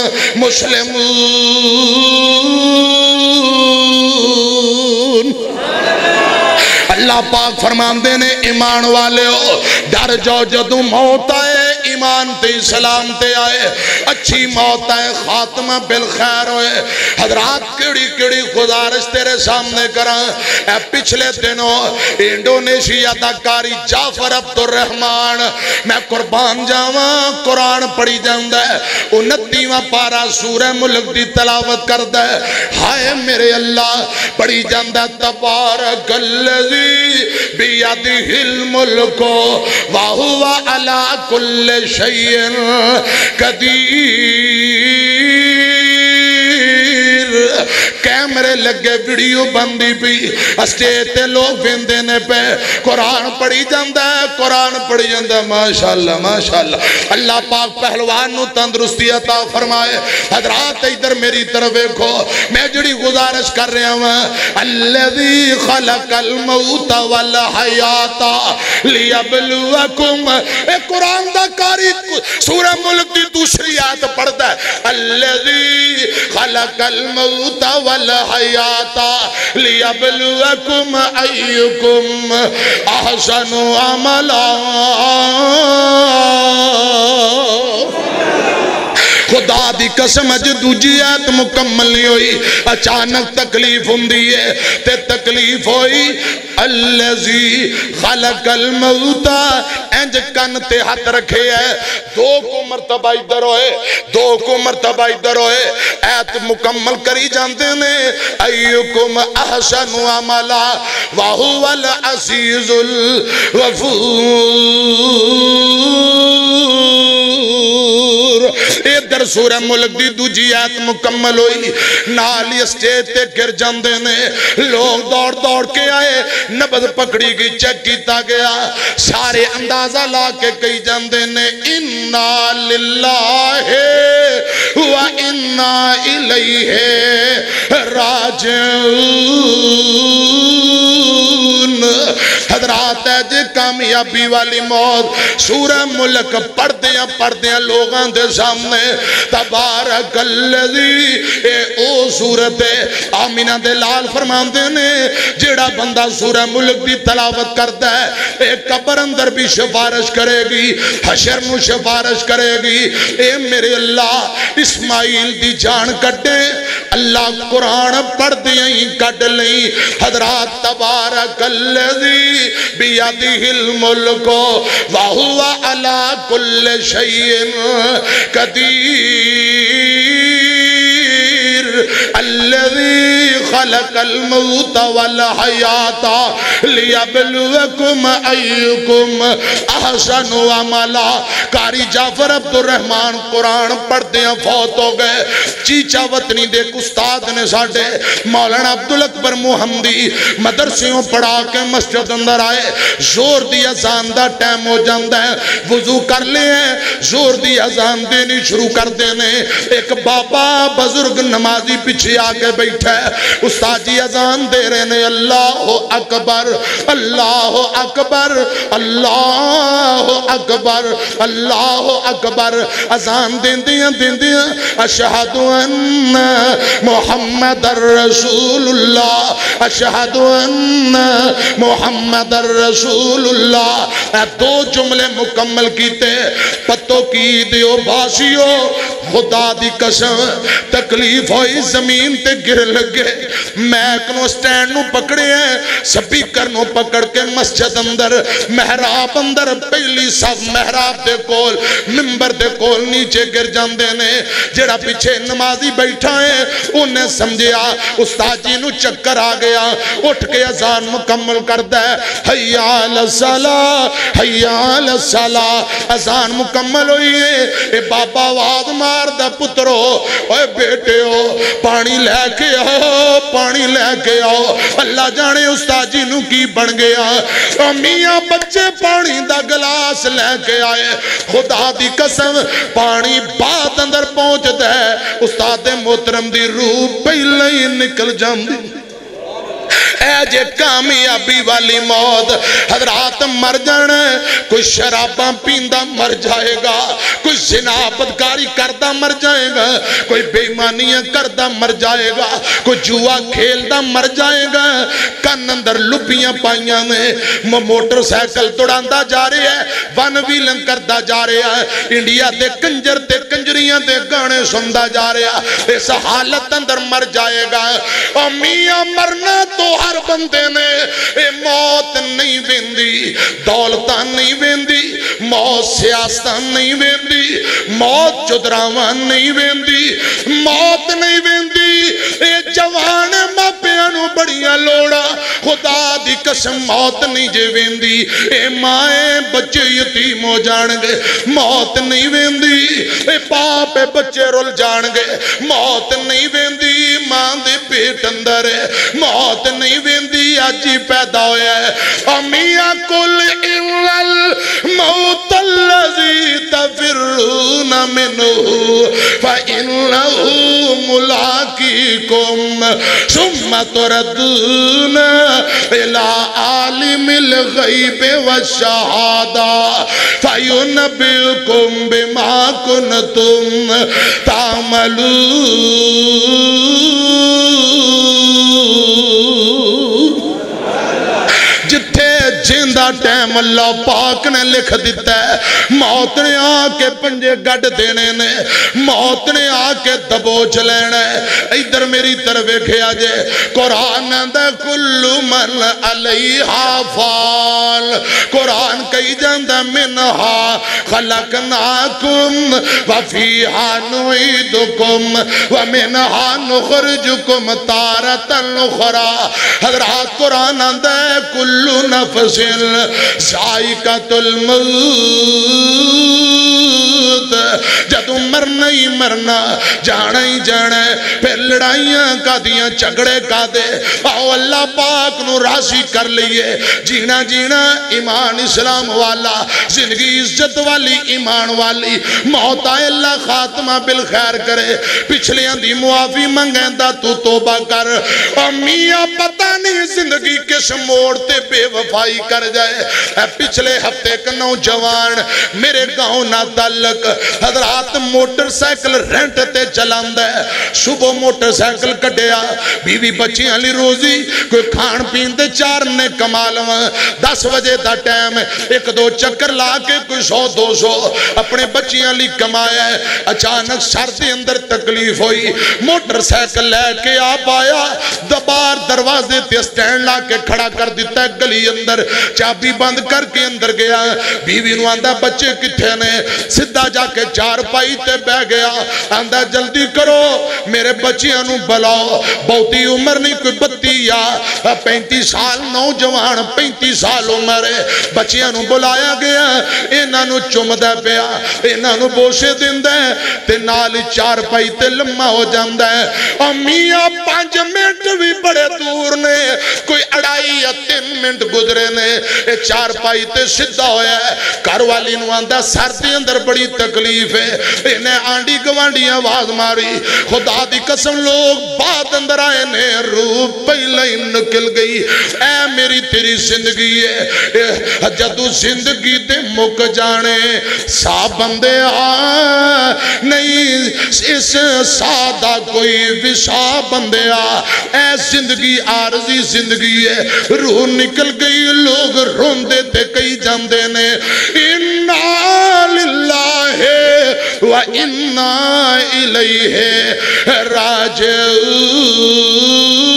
مُسْلِمُونَ اللہ پاک فرماندے نے ایمان والے ہو ڈر جاؤ جدو موت آئے ایمان تے سلام تے آئے اچھی موت آئے خاتمہ بالخیر ہوئے حضرات کیڑی کیڑی گزارش تیرے سامنے کریں اے پچھلے دنوں انڈونیشیا دا کاری جعفر عبدالرحمن میں قربان جاواں قرآن پڑھی جاؤں دے 29واں پارا سورہ ملک دی تلاوت کر دے ہائے میرے اللہ پڑھی جاؤں دے تبارک الذی بیدہ الملک وہو علی کل شیء قدیر کیمرے کیمرے لگے ویڈیو بندی پی اسٹیج تے لوگ ویندے نے پہ قرآن پڑھی جاندہ ہے قرآن پڑھی جاندہ ہے ماشاءاللہ ماشاءاللہ اللہ پاک پہلوان نو تندرستی عطا فرمائے حضرات ادھر میری طرف دیکھو میں جڑی گزارش کر رہا ہوں الذی خلق الموت والحیات لیبلوکم اے قرآن دا کاری سورہ ملک دی دوسری آیت پڑھتا ہے الذی خلق الموت والحیات لیبلوکم ایکم احسن عملا خدا دی قسم اج دوجی آیت مکمل نہیں ہوئی اچانک تکلیف ہوندی ہے تے تکلیف ہوئی الذی خلق الموت انج کن تے ہاتھ رکھے ہے دو کو مرتبہ ادھر ہوئے دو کو مرتبہ ادھر ہوئے آیت مکمل کری جانتے نے ایکم احسن عملا وہو العزیز الغفور ادھر سورہ ملک دی دوجی آیت مکمل ہوئی نالی اسٹیج تے گر جاندے نے لوگ دوڑ دوڑ کے آئے نبض پکڑی گئی چیک کیتا گیا سارے اندازہ لا کے کئی جاندے نے انا للہ و انا الیہ راجعون حضرات ہے جے کامیابی والی موت سورہ ملک پڑھدیاں لوگاں دے سامنے تبارک الذی اے او سورت آمینہ دے لال فرماندے نے جیڑا بندہ سورہ ملک دی تلاوت کرتا ہے اے قبر اندر بھی شفارش کرے گی حشر نو شفارش کرے گی اے میرے اللہ اسماعیل دی جان کٹے اللہ قرآن پڑھ دیاں ہی کٹ لیں حضرات تبارک الذی بیدہ الملک وہو علی کل شیء قدیر الذی خلق الموت والحیات لیبلوکم ایکم احسن عملا قاری جعفر عبدالرحمن قرآن پڑھ دیاں فوت ہو گئے چیچا وطنی دیکھ استاد نے ساڑھے مولانا عبدالاکبر محمدی مدرسیوں پڑھا کے مسجد اندر آئے زور دی اذان دا ٹائم ہو جاندہ ہے وضو کر لے ہیں زور دی اذان دینی شروع کر دینے ایک بابا بزرگ نمازی پیچھے آگے بیٹھا ہے استاد جی اذان دے رہے ہیں اللہ اکبر اللہ اکبر اللہ اکبر اللہ اکبر اذان دین دیاں اشہد ان محمد رسول اللہ اشہد ان محمد رسول اللہ اے دو جملے مکمل کیتے پتوں کی دیو باسیو خدا دی قسم تکلیف ہوئی زمین تے گر لگے میک نو سٹینڈ نو پکڑے ہیں سپیکر نو پکڑ کے مسجد اندر محراب اندر پہلی صف محراب دے کول ممبر دے کول نیچے گر جاندے نے جڑا پیچھے نمازی بیٹھا ہے انہیں سمجھیا استاد جی نو چکر آ گیا اٹھ کے اذان مکمل کردہ ہے حیّ علی الصلاۃ حیّ علی الصلاۃ اذان مکمل ہوئی ہے اے بابا آواز مار دا پترو اے بیٹے ہو پانی لے کے آؤ پانی لے کے آؤ اللہ جانے استاد جی نو کی بن گیا میاں بچے پانی دا گلاس لے کے آئے خدا دی قسم پانی بعد اندر پہنچ دے استاد محترم دی روح پہلے ہی نکل جاندی اے جے کامیابی والی موت حضرات مر جانا کوئی شراباں پیندہ مر جائے گا کوئی زنا بدکاری کردہ مر جائے گا کوئی بے ایمانیاں کردہ مر جائے گا کوئی جوا کھیلدہ مر جائے گا کن اندر لپیاں پائیاں میں موٹر سائیکل توڑاندہ جا رہے ہیں ون ویلن کردہ جا رہے ہیں انڈیا دے کنجر دے کنجریاں دے گانے سندہ جا رہے ہیں اس حالت اندر مر جائے گا اور میاں مرنا تو ہر بندے نے اے موت نہیں ویندی دولتاں نہیں ویندی موت سیاستاں نہیں ویندی موت چدراواں نہیں ویندی موت نہیں ویندی اے جوان ماپیانو بڑیاں لوڑا خدا دی قسم موت نہیں جے ویندی اے مائیں بچے یتیم ہو جان گے موت نہیں ویندی اے باپ بچے رول جان گے موت نہیں ویندی ماں دے پیٹ پیٹ اندر موت نہیں ویندی اج ہی پیدا ہویا ہے امیاں کل الموت الذی تفرون منہ فإنہ ملاقیکم ثم تردون الى عالم الغیب والشہادہ فینبئکم بما کنتم تعملون جتھے جیندہ ٹائم اللہ پاک نے لکھ دیتا ہے موت نے آکے پنجے گڑ دینے نے موت نے آکے دبوچ لینا ہے ادھر میری طرف کھیا جے قرآن دے کل من علیہا فال قرآن کہی جاندہ منہا خلقناکم وفیہا نعیدکم ومنہا نخرجکم تارتا اخرى حضرات قرآن دے کل نفس ذائقۃ الموت جدو مرنا ہی مرنا جانا ہی جانا پھر لڑائیاں کا دیاں جھگڑے کا دے آؤ اللہ پاک نو راضی کر لیے جینا جینا ایمان اسلام والا زندگی عزت والی ایمان والی موت آئے اللہ خاتمہ بالخیر کرے پچھلیاں دی معافی منگیندہ تو توبہ کر میاں پتہ نہیں زندگی کس موڑتے بے وفائی کر جائے پچھلے ہفتے کا نوجوان میرے گاؤں نہ تعلق حضرات موٹر سائیکل رینٹ تے چلاندہ ہے صبح موٹر سائیکل کٹیا بیوی بچیاں لی روزی کوئی کھان پین تے چارنے کمالواں 10 بجے دا ٹائم ایک دو چکر لا کے کوئی 100-200 اپنے بچیاں لی کمایا ہے اچانک سر دے اندر تکلیف ہوئی موٹر سائیکل لے کے آپ آیا دبار دروازے تے سٹینڈ لا کے کھڑا کر دیتا ہے گلی اندر چابی بند کر کے اندر گیا بیوی نو آندہ بچے کتھے نے سدھا جا کے چار پائی تے بہ گیا آندہ جلدی کرو میرے بچیاں نو بلاؤ بہتی عمر نہیں کوئی 32 یا 35 سال نوجوان 35 سال عمر ہے بچیاں نو بلایا گیا انہاں نو چم دے پیا انہاں نو بوشے دن دے تے نال چار پائی تے لمحہ ہو جاندہ ہے امیاں 5 منٹ بھی بڑے دور نے کوئی 2.5 یا 3 منٹ گزرے نے چار پائی تے سدھا ہویا ہے گھر والی نو آندہ سر دے اندر بڑی تکلیف ہے انہیں آنڈی گوانڈی آواز ماری خدا دی قسم لوگ بعد اندر آئے نے روح پہلے ہی نکل گئی اے میری تیری زندگی ہے جدو زندگی دے مک جانے سا بندے آ نہیں اس سادہ کوئی وشا بندے آ اے زندگی عارضی زندگی ہے روح نکل گئی لوگ روندے تے کئی جاندے نے اِنَّا لِلَّهِ وَإِنَّا إِلَيْهِ راجعون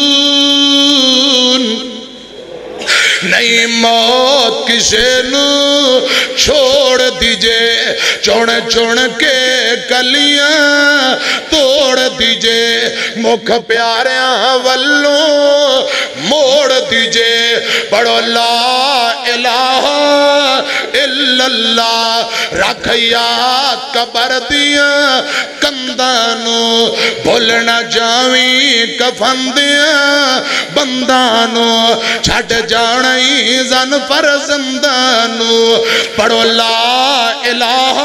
نہیں موت کسے نو چھوڑ دیجے چون چون کے کلیاں توڑ دیجے مکھ پیاریاں والوں موڑ دیجے پڑھو لا الہ الا اللہ رکھیا قبر دیاں کندانو بھولنا جاویں کفن دیاں بندانو چھٹ جانا زن فرزندانو پڑھو لا الہ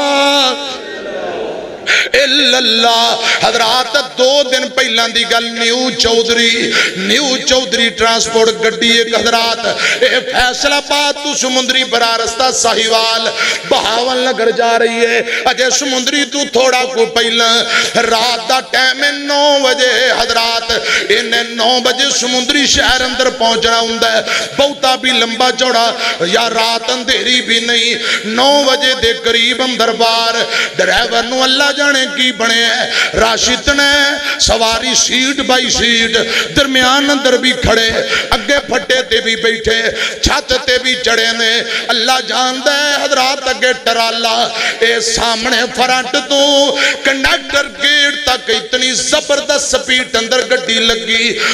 الا اللہ حضرات 2 دن پہلان دی گل نیو چودری ٹرانسپورٹ گڈی ایک حضرات فیصلہ بات تو سمندری برا رستہ ساہیوال بہاول نگر جا رہی ہے اجے سمندری تو تھوڑا کو پہلان رات دا ٹائم 9 بجے حضرات انہیں 9 بجے سمندری شہر اندر پہنچنا ہوندہ ہے بہتا بھی لمبا چوڑا یا رات اندھیری بھی نہیں 9 بجے دے قریب اندر بار ڈرائیور نو اللہ جانے کی بنے ہیں راشد نے سواری سیٹ بائی سیٹ درمیان اندر بھی کھڑے اگے پھٹے تے بھی بیٹھے چھت تے بھی چڑھے نے اللہ جاندہ ہے حضرات اگے ٹرالا اے سامنے فرانٹ تو کنڈکٹر گیٹ تک اتنی زبردست سپیٹ اندر گڈی لگی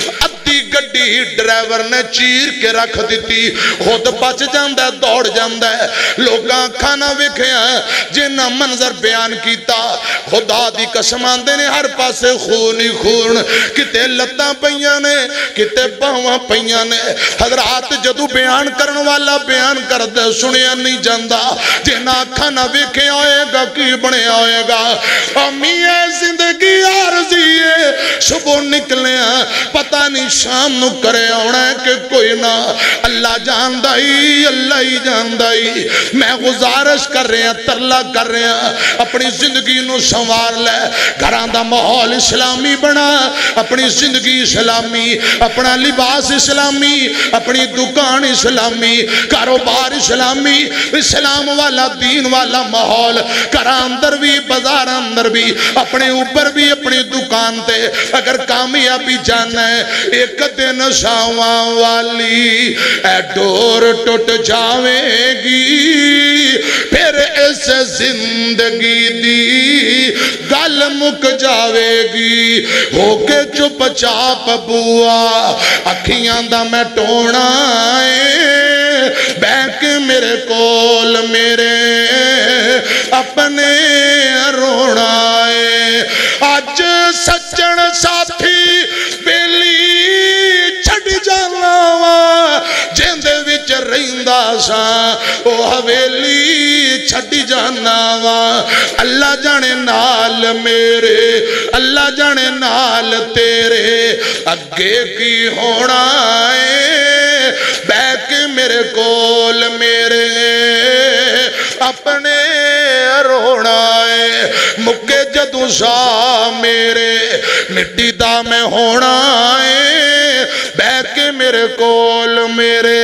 ادھی گڈی ڈرائیور نے چیر کے رکھ دیتی خود بچ جاندہ ہے دوڑ جاندہ ہے لوگاں کھانا وکھیا جنہ منظر بیان کیتا خدا دی قسم آندے نے ہر پاسے خون ہی خون کتے لتاں پئیاں نے کتے باواں پئیاں نے حضرات جدو بیان کرن والا بیان کر دے سنیا نہیں جاندہ جنہ کھانا وکھیا ہوئے گا کی بنے ہوئے گا امی ہے زندگی عارضی ہے صبح نکلے ہیں پتہ نہیں شام نو کرے ہونا ہے کہ کوئی نہ اللہ جاندائی اللہ ہی جاندائی میں گزارش کر رہے ہیں ترلا کر رہے ہیں اپنی زندگی نو سنوار لے گھران دا ماحول اسلامی بنا اپنی زندگی اسلامی اپنا لباس اسلامی اپنی دکان اسلامی کاروبار اسلامی اسلام والا دین والا ماحول گھران اندر بھی بازار اندر بھی اپنے اوپر بھی اپنی دکان تے اگر کامیابی جانا ہے ایک دن شاواں والی اے ڈور ٹوٹ جاوے گی پھر اس زندگی دی گل مک جاوے گی ہو کے چپ چاپ بوا اکھیاں دا میں ٹونا ہے بیک میرے کول میرے اپنے رونا ہے آج سجن ساتھی بیلی چھڑ جانا وا جیندے وچ رہندا سا او حویلی چھڑ جانا وا اللہ جانے نال میرے اللہ جانے نال تیرے اگے کی ہونا ہے بیک میرے کول میرے اپنے رونا ہے مکے جدو سا میرے مٹی دا میں ہونا ہے بیک میرے کول میرے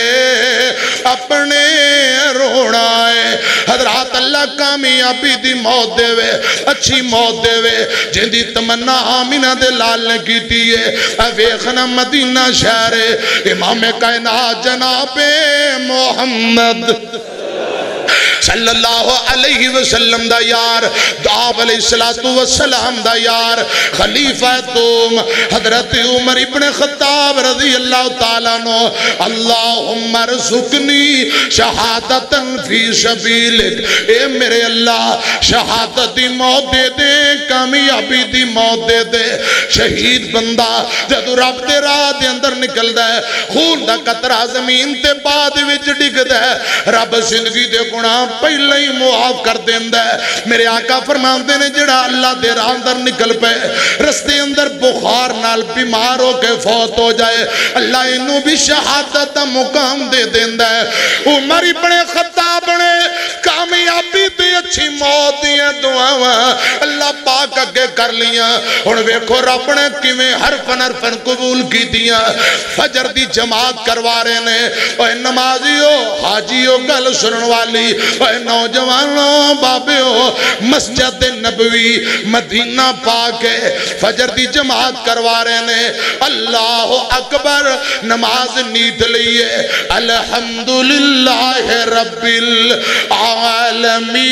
اپنے رونا ہے حضرات اللہ کامیابی دی موت دے وے اچھی موت دے وے جن دی تمنا آمینہ دے لال نے کی دیئے ویخنا مدینہ شہر امام کائنات جناب محمد صلی اللہ علیہ وسلم دا یار دعاب علیہ السلام دا یار خلیفہ توم حضرت عمر ابن خطاب رضی اللہ تعالیٰ نو اللہم ارزقنی شہادتا فی سبیلک اے میرے اللہ شہادت دی موت دے دے کامیابی دی موت دے دے شہید بندہ جدو رب دے راہ دے اندر نکل دے خون دا قطرہ زمین تے بعد وچ ڈگ دے رب زندگی دے گناہ پہلے ہی معاف کر دیندہ ہے میرے آقا فرماندے نے جڑا اللہ دے راہ اندر نکل پے رستے اندر بخار نال بیمار ہو کے فوت ہو جائے اللہ انہوں بھی شہادت مقام دے دیندہ ہے عمر ابن خطاب نے کامیابی تے اچھی موت دیا دعاواں اللہ پاک اگے کر لیا اور ویکھو رب نے کیویں حرفن حرفن قبول کی دیا فجر دی جماعت کروا رہے نے اے نمازیو حاجیو گل سنن والی اے نوجوانوں بابیو مسجد نبوی مدینہ پاک ہے فجر دی جماعت کروا رہے نے اللہ اکبر نماز نیت لئیے الحمدللہ رب العالمین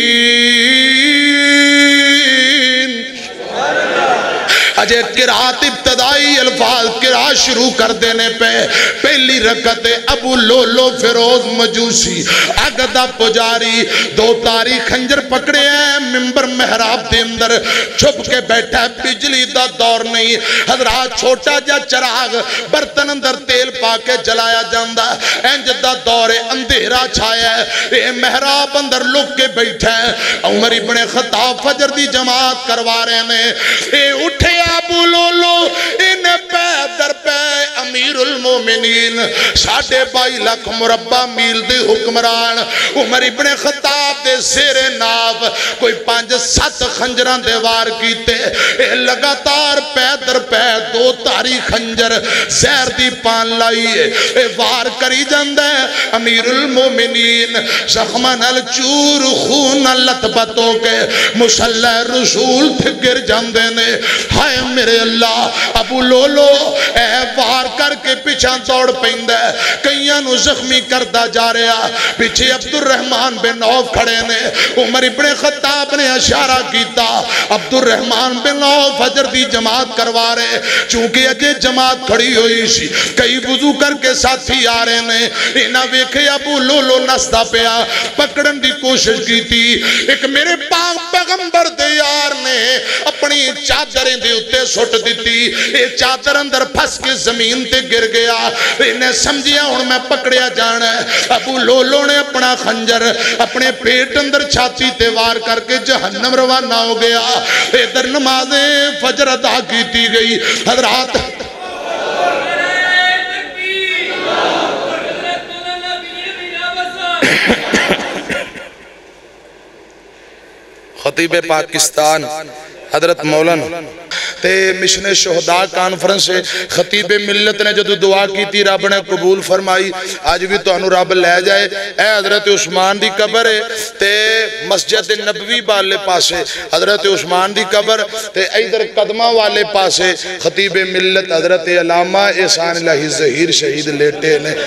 اجے قرآت ابتدائی الفاظ قرآت شروع کر دینے پہ پہلی رکعت ابو لولو فیروز مجوسی اگدہ پجاری دو تاری خنجر پکڑے ہیں ممبر محراب دے اندر چھپ کے بیٹھا ہے بجلی دا دور نہیں حضرات چھوٹا جا چراغ برتن اندر تیل پاکے جلایا جاندہ انج دا دور اندھیرا چھایا ہے اے محراب اندر لک کے بیٹھا ہے عمر ابن خطاب فجر دی جماعت کروا رہے ہیں اے اٹھے ابو لولو ان پہ در پہ امیر المومنین 22.5 لاکھ مربع میل دے حکمران عمر ابن خطاب دے زیر ناف کوئی 5-7 خنجران دے وار کیتے اے لگاتار پہ در پہ 2 تاری خنجر زہر دی پان لائیے اے وار کری جاندے امیر المومنین زخمن الچور خون لطبتوں کے مسلح رسول پھگر جاندے نے ہائے میرے اللہ ابو لولو اے وار کر کے پیچھا دوڑ پیندا ہے کئیاں نو زخمی کردا جا رہا پیچھے عبد الرحمن بن عوف کھڑے نے عمر ابن خطاب نے اشارہ کیتا عبد الرحمن بن عوف فجر دی جماعت کروا رہے چونکہ اجے جماعت کھڑی ہوئی سی کئی وضو کر کے ساتھی آ رہے نے انہاں ویکھے ابو لولو نسدا پیا پکڑن دی کوشش کی تھی ایک میرے پاک پیغمبر دے یار نے اپنی چادریں دے اتے سٹ دیتی اے چادر اندر پھس کے زمین تے گر گیا انہیں سمجھیا ہوں میں پکڑیا جانا ہے ابو لولو نے اپنا خنجر اپنے پیٹ اندر چھاتی تے وار کر کے جہنم روانہ ہو گیا ادھر نماز فجر ادا کی گئی حضرات خطیب پاکستان حضرت مولانا تے مشن شہداء کانفرنس سے خطیب ملت نے جدو دعا کی تھی رب نے قبول فرمائی آج بھی تو انو رب لے جائے اے حضرت عثمان دی قبر ہے تے مسجد نبوی والے پاسے حضرت عثمان دی قبر تے ایدر قدمہ والے پاسے خطیب ملت حضرت علامہ احسان الہی ظہیر شہید لیٹے نے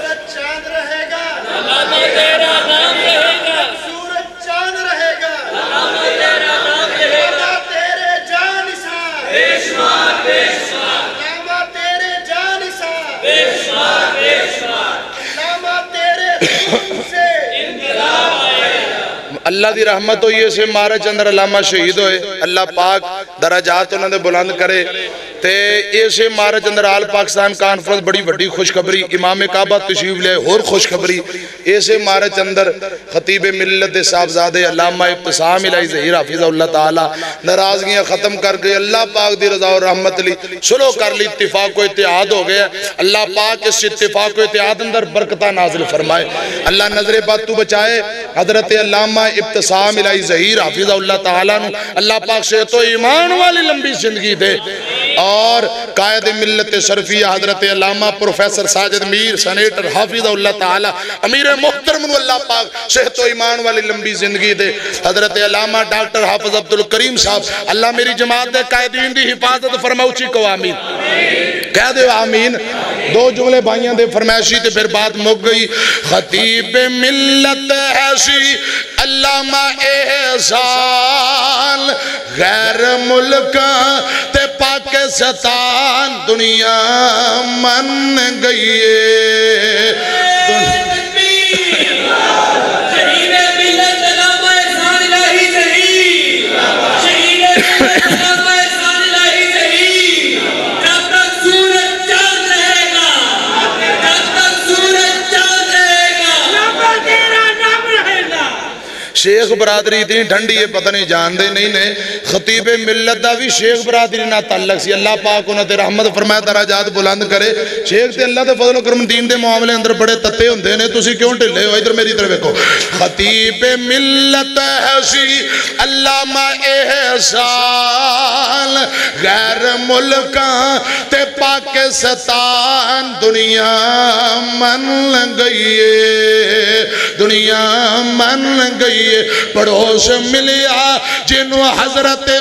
اللہ دی رحمت ہوئی اسے مارچ اندر علامہ شہید ہوئے اللہ پاک درجات انہوں نے بلند کرے تے اسے مارچ اندر آل پاکستان کانفرنس بڑی بڑی خوشخبری امام کعبہ تشریف لے اور خوشخبری اسے مارچ اندر خطیب ملت صاحبزاد علامہ ابتسام الہی ظہیر حافظ اللہ تعالی ناراضگیاں ختم کر کے اللہ پاک دی رضا و رحمت لی سلو کر لی اتفاق و اتحاد ہو گیا اللہ پاک اس اتفاق و اتحاد اندر برکتہ نازل فرمائے اللہ نظر بات تو بچائے حضرت علامہ ابتسام الہی ظہیر حافظ اللہ تعالیٰ نو اللہ پاک سے تو ایمان والی لمبی زندگی دے اور قائد ملت شرفیہ حضرت علامہ پروفیسر ساجد میر سینیٹر حافظ اللہ تعالیٰ امیر محترم اللہ پاک صحت و ایمان والی لمبی زندگی دے حضرت علامہ ڈاکٹر حافظ عبدالکریم صاحب اللہ میری جماعت دے قائدین دی حفاظت فرماؤچی کو آمین کہہ دے آمین دو جملے بھائیاں دے فرمائشی تے پھر بات مک گئی خطیب ملت ایسی علامہ احسان غیر ملکہ تے پاکستان دنیا من گئی شیخ برادری اتنی ڈھنڈی ہے پتہ نہیں جان دے نہیں نے خطیب ملت دا بھی شیخ برادری نہ تعلق سی اللہ پاک انہوں تے رحمت فرمائے درجات بلند کرے شیخ تے اللہ تے فضل و کرم دین دے معاملے اندر بڑے تتے ہوندے نے تسی کیوں ٹھلے ہو ادھر میری طرف دیکھو خطیب ملت ایسی علامہ احسان غیر ملکاں تے پاکستان دنیا من گئی دنیا من گئی پڑوس ملیا جنو حضرت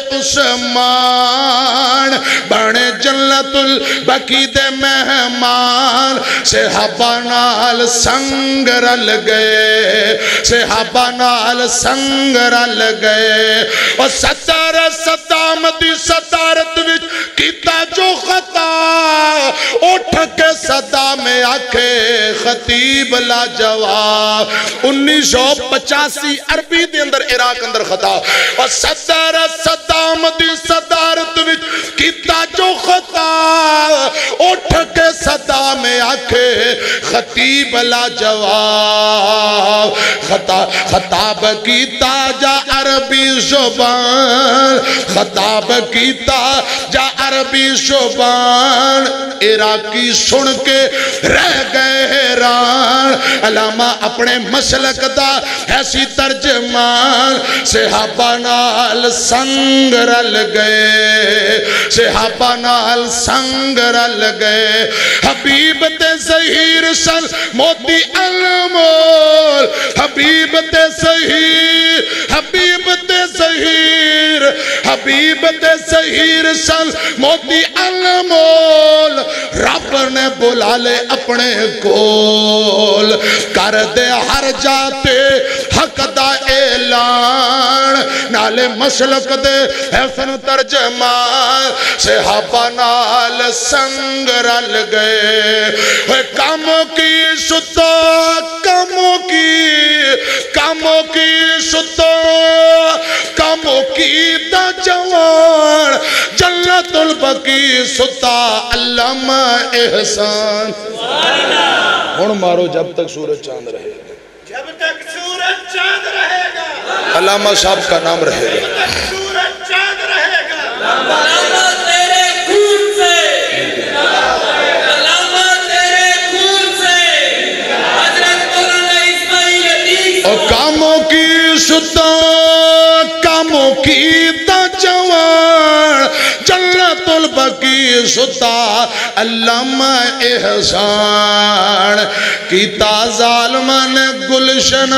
عثمان بنے جنت البقیع دے مہمان صحابہ نال سنگ رل گئے صحابہ نال سنگ رل گئے اور صدام دی صدارت وچ کیتا جو خطا اٹھ کے صدا میں آکھے خطیب لا جواب 1985 عربی دے اندر عراق اندر خطا اور صدام دی صدارت وچ کیتا جو خطا اٹھ کے صدا میں آکھے خطیب لا جواب خطاب کیتا جا عربی زبان خطاب کیتا جا عربی زبان عراقی سن کے رہ گئے حیران علامہ اپنے مسلک دا ایسی ترجمان صحابہ نال سنگ رل گئے صحابہ نال سنگ رل گئے حبیب تے ظہیر سن موتی انمول حبیب تے ظہیر حبیب تے ظہیر حبیب تے ظہیر سن موتی انمول رب نے بلا لے اپنے کول کر دے ہر جاتے حق دا اعلان نالے مسلک دے حسن ترجمان صحابہ نال سنگ رل گئے کاموں کی ستا کاموں کی ستا کاموں کی دا جوان جنت البقی ستا علامہ احسان ہن مارو جب تک سورج چاند رہے گا جب تک سورج چاند رہے گا علامہ صاحب کا نام رہے گا جب تک سورج چاند رہے گا علامہ تیرے خون سے علامہ تیرے خون سے حضرت مولانا اسماعیل عتیق اور کاموں کی ستا کاموں کی تا جوان جنت البقی ستا علامہ احسان کیتا ظالمان گلشن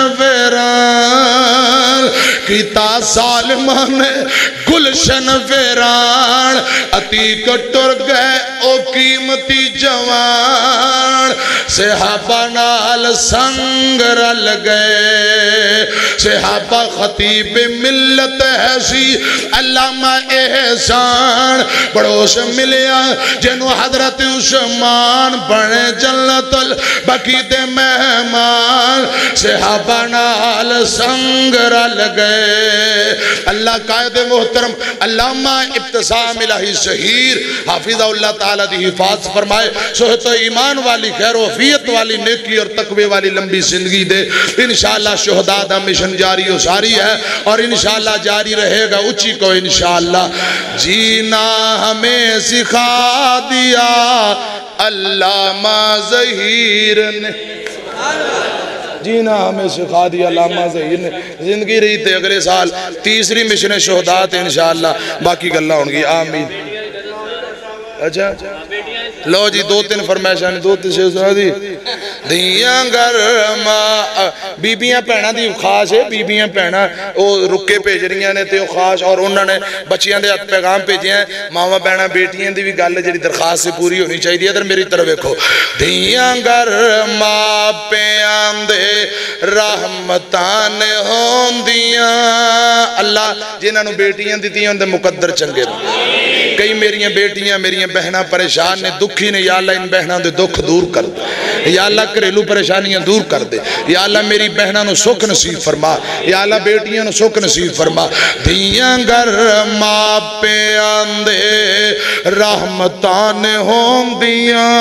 ویران کیتا ظالمان گلشن ویران عتیق ٹر گئے او قیمتی جوان صحابہ نال سنگ رل گئے صحابہ خطیب ملت ایسی علامہ احسان بڑوس ملیا جنو حضرت عثمان بنے جنت البقی دے مہمان صحابہ نال سنگ رل گئے اللہ قائد محترم علامہ ابتسام الہی شہیر حافظہ اللہ تعالیٰ دی حفاظ فرمائے صحت و ایمان والی خیر و عافیت والی نیکی اور تقوی والی لمبی زندگی دے انشاءاللہ شہداء دا مشن جاری و ساری ہے اور انشاءاللہ جاری رہے گا اچھی کو انشاءاللہ جینا ہمیں سکھا دیا علامہ ظہیر نے جینا ہمیں سکھا دیا علامہ ظہیر نے زندگی رہی تھے اگلے سال تیسری مشن شہداء تھے انشاءاللہ باقی گلہ ہونگی آمین اچھا لو جی دو تین فرمائشاں دو تین سے سنا دی دیاں گرما بیبیاں پہنا دی خاص ہے بیبیاں پہنا وہ رکے پیج رہی ہیں تے خاص اور انہوں نے بچیاں دے ہاتھ پیغام پیجے ہیں ماما بہنا بیٹیاں دی بھی گل جڑی درخواست سے پوری ہونی چاہیے ادھر میری طرف دیکھو دیاں گرما پیاں دے رحمتان ہوندیاں اللہ جنہاں نو بیٹیاں دیتی ہیں ان دے مقدر چنگے کئی میریاں بیٹیاں میریاں بہناں پریشان نے دکھی نے یا اللہ ان بہناں دے دکھ دور کر دے یا اللہ گھریلو پریشانیاں دور کر دے یا اللہ میری بہناں نو سکھ نصیب فرما یا اللہ بیٹیاں نو سکھ نصیب فرما دیاں گر ماں پیاں دے رحمتان ہوندیاں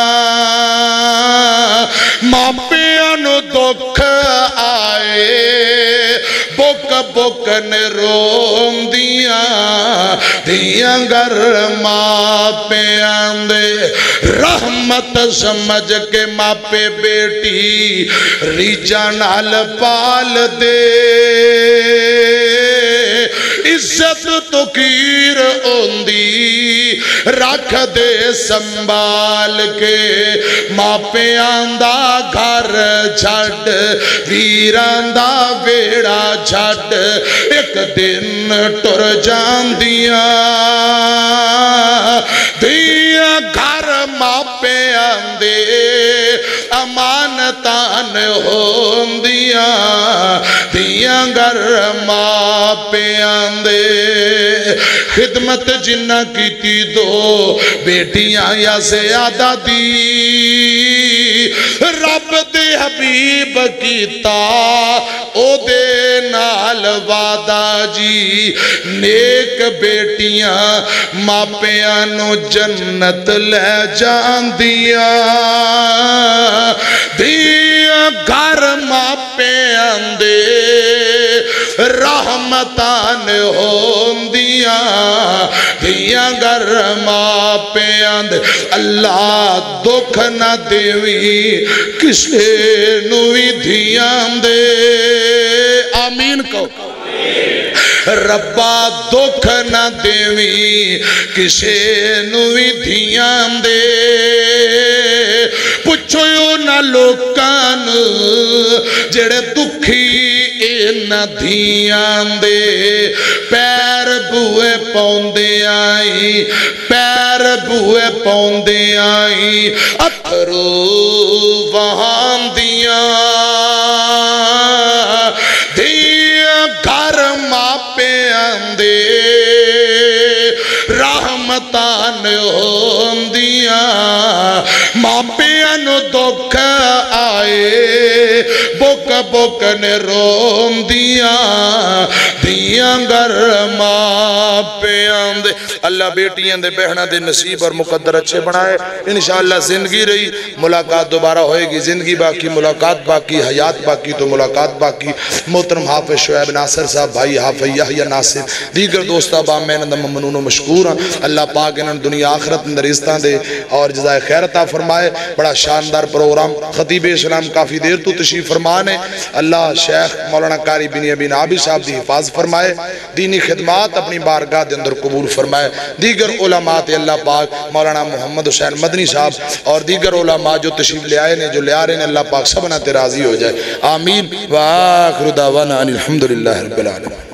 ماں پیاں نو دکھ آئے بک بک نے روندیاں دیاں گر ماں پیاں دے رحمت سمجھ کے ماں پہ بیٹی ریجا نال پال دے عزت تو کیر اوندی رکھ دے سنبھال کے ماں پیاں دا گھر جھڑ ویران دا ویڑا جھڑ ایک دن ٹر جان دیاں دیاں گھر ماں پیاں دے امانتان ہوندیاں دیاں گھر ماں پیاں دے خدمت جنہ کی تی دو بیٹیاں یا زیادہ دی رب دے حبیب کیتا او دے نال وعدہ جی نیک بیٹیاں ماں پیاں نو جنت لے جان دیا دیا گھر ماں پیاں دے رحمتان ہوندیاں دیا گھر ماں پیاں دے اللہ دکھ نہ دیوی کسے نوی دھیاں دے آمین کو ربا دکھ نہ دیوی کسے نوی دھیاں دے پچھو نہ لوکان جڑے دکھی اے نہ دھیاں دے پیر بوئے پوندے آئی پیر بوئے پوندے آئی اتھرو وہاں دیاں دھیاں گھر ماپے آندے رحمتان ہوندیاں ماپیاں دکھ آئے بک بک نے روندیاں دھیاں گر ماپیاں دے اللہ بیٹیاں دے بہنہ دے نصیب اور مقدر اچھے بنائے انشاءاللہ زندگی رہی ملاقات دوبارہ ہوئے گی زندگی باقی ملاقات باقی حیات باقی تو ملاقات باقی محترم حافظ شعیب ناصر صاحب بھائی حافظ یحییٰ ناصر دیگر دوست ابام میں نندم ممنون و مشکور ہیں اللہ پاک انہوں دنیا آخرت اندر رزقاں دے اور جزائے خیر عطا فرمائے بڑا شاندار پروگرام خطیب اسلام کافی دیر تو تشریف فرمانے اللہ شیخ مولانا قاری بن ابی نابی صاحب دی حفاظ فرمائے دینی خدمات اپنی بارگاہ دے اندر قبول فرمائے دیگر علماء اللہ پاک مولانا محمد حسین مدنی صاحب اور دیگر علماء جو تشریف لے آئے نے جو لے آ رہے ہیں اللہ پاک سبنا تے راضی ہو جائے آمین وآخر دعوانا ان الحمدللہ رب العالمین